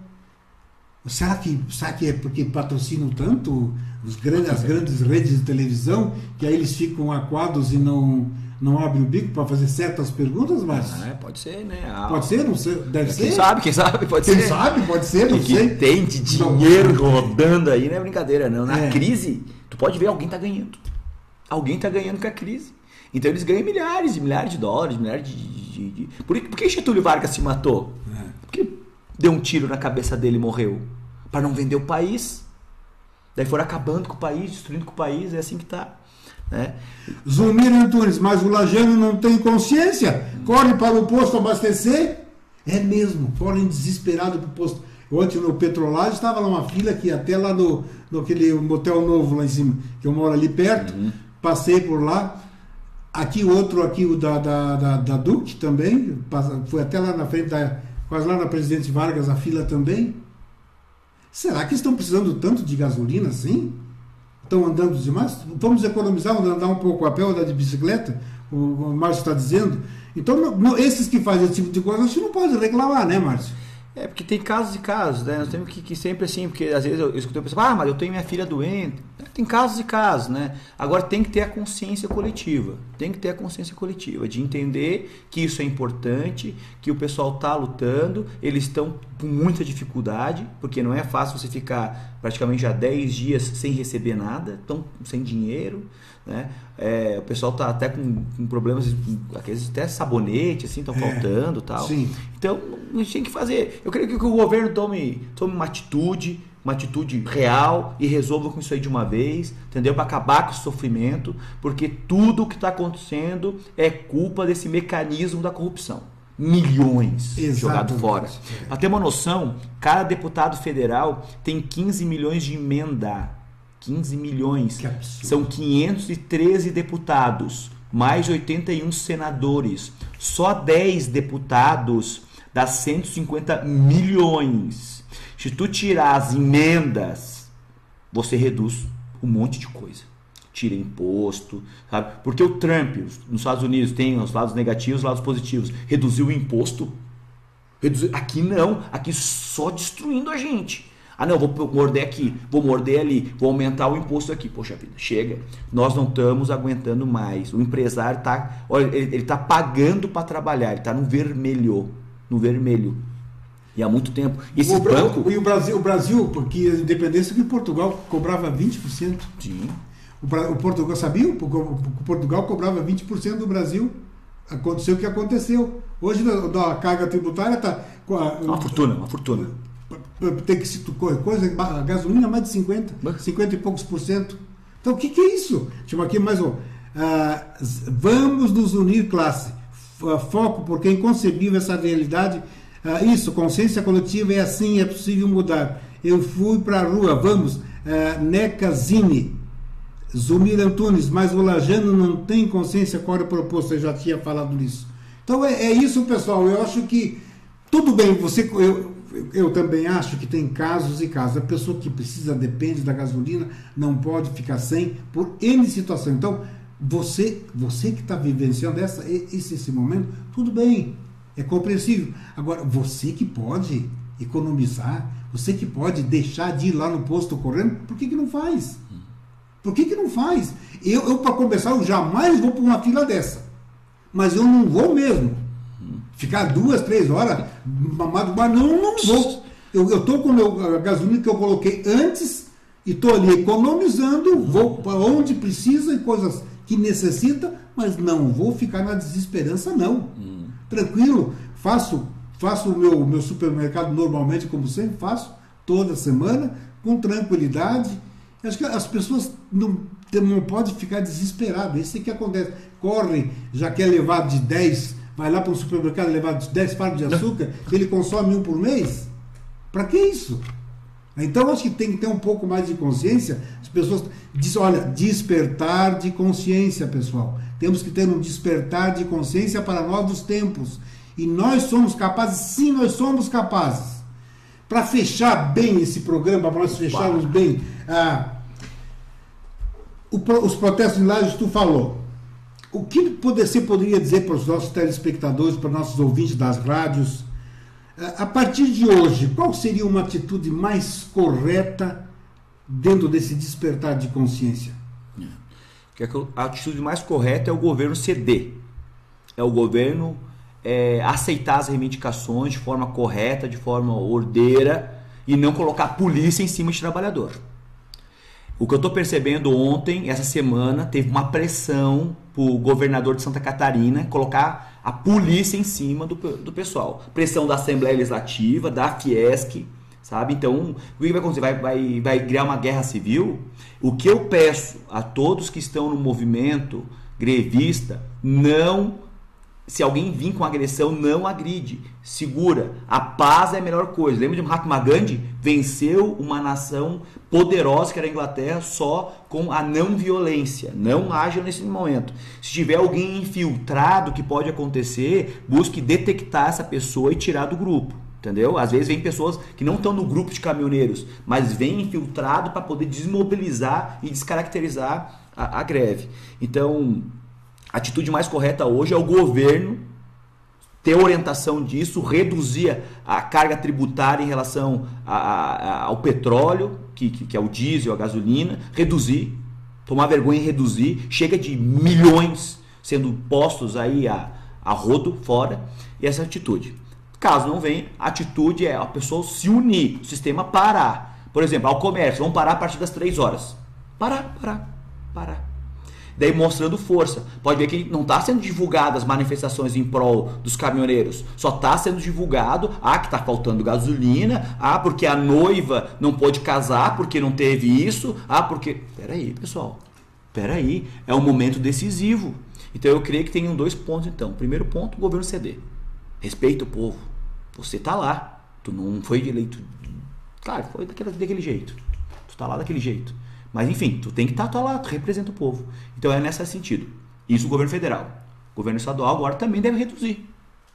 Será que, será que é porque patrocinam tanto os grandes, as grandes redes de televisão que aí eles ficam aquados e não, não abrem o bico para fazer certas perguntas, mas ah, é, pode ser, né? Ah, pode ser, não sei, deve quem ser. Quem sabe, quem sabe, pode quem ser. Quem sabe, pode ser, não que sei. Que tem de dinheiro não. rodando aí, não é brincadeira, não. Na é. crise, tu pode ver, alguém tá ganhando. Alguém tá ganhando com a crise. Então eles ganham milhares e milhares de dólares, milhares de... de, de... Por, por que Getúlio Vargas se matou? É. Porque deu um tiro na cabeça dele e morreu. Para não vender o país. Daí foram acabando com o país, destruindo com o país, é assim que tá. Né? Zulmir Antunes, mas o lajano não tem consciência? Corre para o posto abastecer? É mesmo, correm desesperado para o posto. Ontem no Petrolagem estava lá uma fila que até lá no, no aquele motel novo lá em cima, que eu moro ali perto, uhum. Passei por lá. Aqui outro, aqui o da, da, da, da Duque também, foi até lá na frente, da, quase lá na Presidente Vargas, a fila também. Será que estão precisando tanto de gasolina assim? Estão andando demais? Vamos economizar, vamos andar um pouco a pé, andar de bicicleta? O, o Márcio está dizendo. Então, não, não, esses que fazem esse tipo de coisa, a gente não pode reclamar, né, Márcio? É, porque tem casos e casos, né? Nós temos que, que sempre assim, porque às vezes eu, eu escutei o pessoal, ah, mas eu tenho minha filha doente. Tem casos e casos, né? Agora tem que ter a consciência coletiva. Tem que ter a consciência coletiva de entender que isso é importante, que o pessoal está lutando, eles estão com muita dificuldade, porque não é fácil você ficar praticamente já dez dias sem receber nada, estão sem dinheiro, né? É, o pessoal está até com, com problemas, aqueles até sabonete, assim, estão é, faltando e tal. Sim. Então, a gente tem que fazer. Eu creio que o governo tome, tome uma atitude, uma atitude real e resolva com isso aí de uma vez, entendeu? Para acabar com o sofrimento, porque tudo o que está acontecendo é culpa desse mecanismo da corrupção. Milhões jogados fora. É. Para ter uma noção, cada deputado federal tem quinze milhões de emenda. quinze milhões. Que absurdo. São quinhentos e treze deputados, mais oitenta e um senadores. Só dez deputados dá cento e cinquenta milhões. Se tu tirar as emendas, você reduz um monte de coisa. Tira imposto, sabe? Porque o Trump, nos Estados Unidos, tem os lados negativos, os lados positivos. Reduziu o imposto? Reduziu. Aqui não, aqui só destruindo a gente. Ah não, vou morder aqui, vou morder ali, vou aumentar o imposto aqui. Poxa vida, chega. Nós não estamos aguentando mais. O empresário está, olha, ele está pagando para trabalhar, ele está no vermelho, no vermelho. E há muito tempo. Esse o, banco... E o Brasil, o Brasil, porque a independência que Portugal cobrava vinte por cento. Sim. O, o Portugal, sabia? O Portugal cobrava vinte por cento do Brasil. Aconteceu o que aconteceu. Hoje a carga tributária está... Uma fortuna, uma fortuna. Tem que se coisa, a gasolina mais de cinquenta, cinquenta e poucos por cento. Então o que, que é isso? Tipo aqui mais um. Ah, vamos nos unir, classe. Foco, porque é inconcebível essa realidade. Ah, isso, consciência coletiva é assim, é possível mudar. Eu fui para a rua, vamos. Ah, Neca Zini. Zumir Antunes, mas o Lajano não tem consciência qual era o proposto, eu já tinha falado nisso. Então é, é isso, pessoal. Eu acho que tudo bem, você, eu, eu também acho que tem casos e casos. A pessoa que precisa, depende da gasolina, não pode ficar sem por N situação. Então, você, você que está vivenciando essa, esse, esse momento, tudo bem, é compreensível. Agora, você que pode economizar, você que pode deixar de ir lá no posto correndo, por que que não faz? Por que que não faz? Eu, eu para começar, eu jamais vou para uma fila dessa. Mas eu não vou mesmo. Ficar duas, três horas mamado, mas não, não vou. Eu estou com meu, a gasolina que eu coloquei antes e estou ali economizando, vou para onde precisa e coisas que necessita, mas não vou ficar na desesperança, não. Hum. Tranquilo, faço, faço o meu, meu supermercado normalmente, como sempre faço, toda semana, com tranquilidade. Acho que as pessoas não, não podem ficar desesperadas. Isso é que acontece. Correm, já quer levar de dez, vai lá para um supermercado levar de dez fardos de açúcar, que ele consome um por mês. Para que isso? Então acho que tem que ter um pouco mais de consciência. As pessoas dizem, olha, despertar de consciência, pessoal. Temos que ter um despertar de consciência para novos tempos. E nós somos capazes, sim, nós somos capazes. Para fechar bem esse programa, para nós fecharmos bem, ah, o, os protestos em Lages, tu falou. O que você poderia dizer para os nossos telespectadores, para os nossos ouvintes das rádios, a partir de hoje, qual seria uma atitude mais correta dentro desse despertar de consciência? A atitude mais correta é o governo ceder. É o governo é, aceitar as reivindicações de forma correta, de forma ordeira e não colocar a polícia em cima de trabalhador. O que eu estou percebendo ontem, essa semana, teve uma pressão para o governador de Santa Catarina colocar a polícia em cima do, do pessoal. Pressão da Assembleia Legislativa, da Fiesc, sabe? Então, o que vai acontecer? Vai, vai, vai criar uma guerra civil? O que eu peço a todos que estão no movimento grevista, não... Se alguém vir com agressão, não agride. Segura. A paz é a melhor coisa. Lembra de Mahatma Gandhi? Venceu uma nação poderosa que era a Inglaterra só com a não violência. Não haja nesse momento. Se tiver alguém infiltrado, que pode acontecer, busque detectar essa pessoa e tirar do grupo. Entendeu? Às vezes vem pessoas que não estão no grupo de caminhoneiros, mas vem infiltrado para poder desmobilizar e descaracterizar a, a greve. Então... A atitude mais correta hoje é o governo ter orientação disso, reduzir a carga tributária em relação a, a, ao petróleo, que, que, que é o diesel, a gasolina, reduzir, tomar vergonha e reduzir. Chega de milhões sendo postos aí a, a rodo fora, e essa atitude. Caso não venha, a atitude é a pessoa se unir, o sistema parar. Por exemplo, ao comércio, vamos parar a partir das três horas. Parar, parar, parar. Daí mostrando força. Pode ver que não está sendo divulgado as manifestações em prol dos caminhoneiros. Só está sendo divulgado, ah, que está faltando gasolina, ah, porque a noiva não pôde casar porque não teve isso, ah, porque... Peraí, pessoal, peraí, é um momento decisivo. Então eu creio que tem dois pontos então. Primeiro ponto, o governo ceder. Respeita o povo. Você está lá. Tu não foi eleito... Claro, foi daquele, daquele jeito. Tu está lá daquele jeito. Mas enfim, tu tem que estar tá lá, tu representa o povo. Então é nesse sentido. Isso o governo federal. O governo estadual agora também deve reduzir.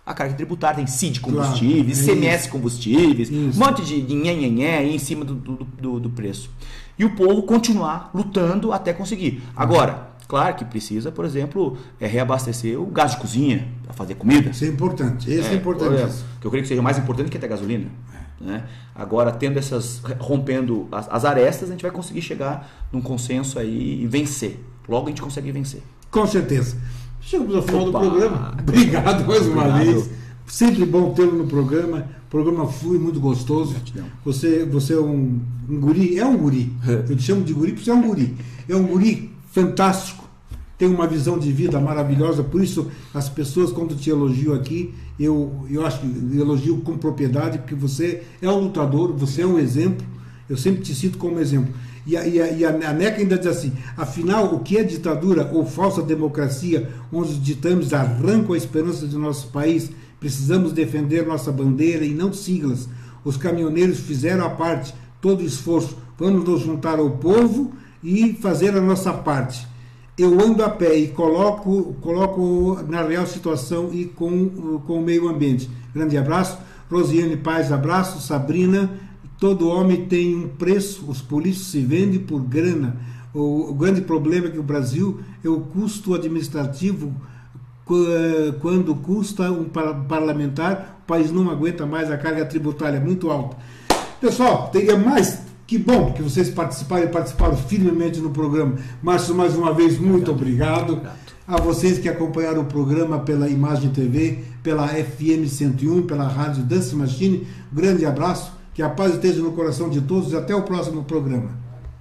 a carga tributária, tem C I D combustíveis, claro, é C M S combustíveis, isso. um monte de nhenhenhé aí em cima do, do, do, do preço. E o povo continuar lutando até conseguir. Agora, claro que precisa, por exemplo, é, reabastecer o gás de cozinha para fazer comida. Isso é importante, esse é, é importante. É, que eu creio que seja mais importante que até gasolina. É. Né? Agora, tendo essas, rompendo as, as arestas, a gente vai conseguir chegar num consenso aí e vencer. Logo a gente consegue vencer. Com certeza. Chegamos ao final Opa. do programa. Obrigado mais uma Obrigado. vez. Sempre bom tê-lo no programa. O programa flui muito gostoso. Você, você é um, um guri, é um guri. Eu te chamo de guri porque você é um guri. É um guri fantástico. Tem uma visão de vida maravilhosa. Por isso, as pessoas, quando te elogiam aqui, eu, eu acho que elogio com propriedade, porque você é um lutador, você é um exemplo. Eu sempre te cito como exemplo. E a, e a, e a NECA ainda diz assim, afinal, o que é ditadura ou falsa democracia, onde os ditames arrancam a esperança de nosso país? Precisamos defender nossa bandeira e não siglas. Os caminhoneiros fizeram a parte, todo o esforço. Vamos nos juntar ao povo e fazer a nossa parte. Eu ando a pé e coloco, coloco na real situação e com, com o meio ambiente. Grande abraço. Rosiane Paz, abraço. Sabrina, todo homem tem um preço, os políticos se vendem por grana. O, o grande problema é que o Brasil é o custo administrativo. Quando custa um parlamentar, o país não aguenta mais, a carga tributária é muito alta. Pessoal, teria mais, que bom que vocês participaram e participaram firmemente no programa. Márcio, mais uma vez, muito obrigado. obrigado. A vocês que acompanharam o programa pela Imagem T V, pela F M cento e um, pela Rádio Dance Machine, um grande abraço, que a paz esteja no coração de todos e até o próximo programa.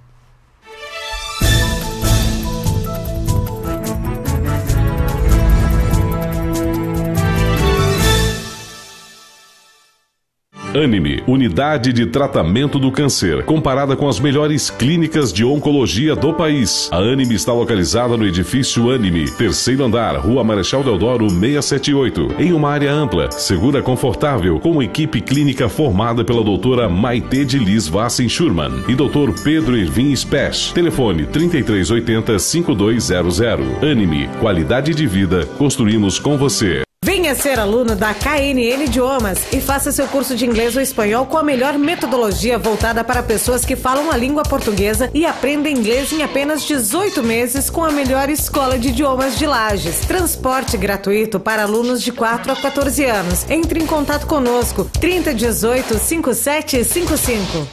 Anime, Unidade de Tratamento do Câncer, comparada com as melhores clínicas de oncologia do país. A Anime está localizada no edifício Anime, terceiro andar, Rua Marechal Deodoro seiscentos e setenta e oito, em uma área ampla, segura, confortável, com equipe clínica formada pela doutora Maite de Liz Vassen Schurman e doutor Pedro Irvin Spesch. Telefone trinta e três oitenta, cinquenta e dois zero zero. Anime, qualidade de vida, construímos com você. Venha ser aluno da K N N Idiomas e faça seu curso de inglês ou espanhol com a melhor metodologia voltada para pessoas que falam a língua portuguesa e aprendem inglês em apenas dezoito meses com a melhor escola de idiomas de Lages. Transporte gratuito para alunos de quatro a quatorze anos. Entre em contato conosco, trinta, dezoito, cinquenta e sete cinquenta e cinco.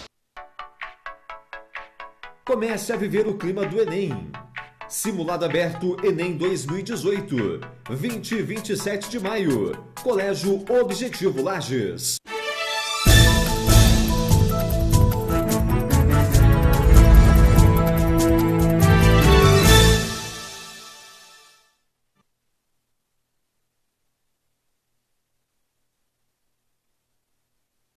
Comece a viver o clima do Enem. Simulado aberto Enem dois mil e dezoito, vinte e vinte e sete de maio. Colégio Objetivo Lages.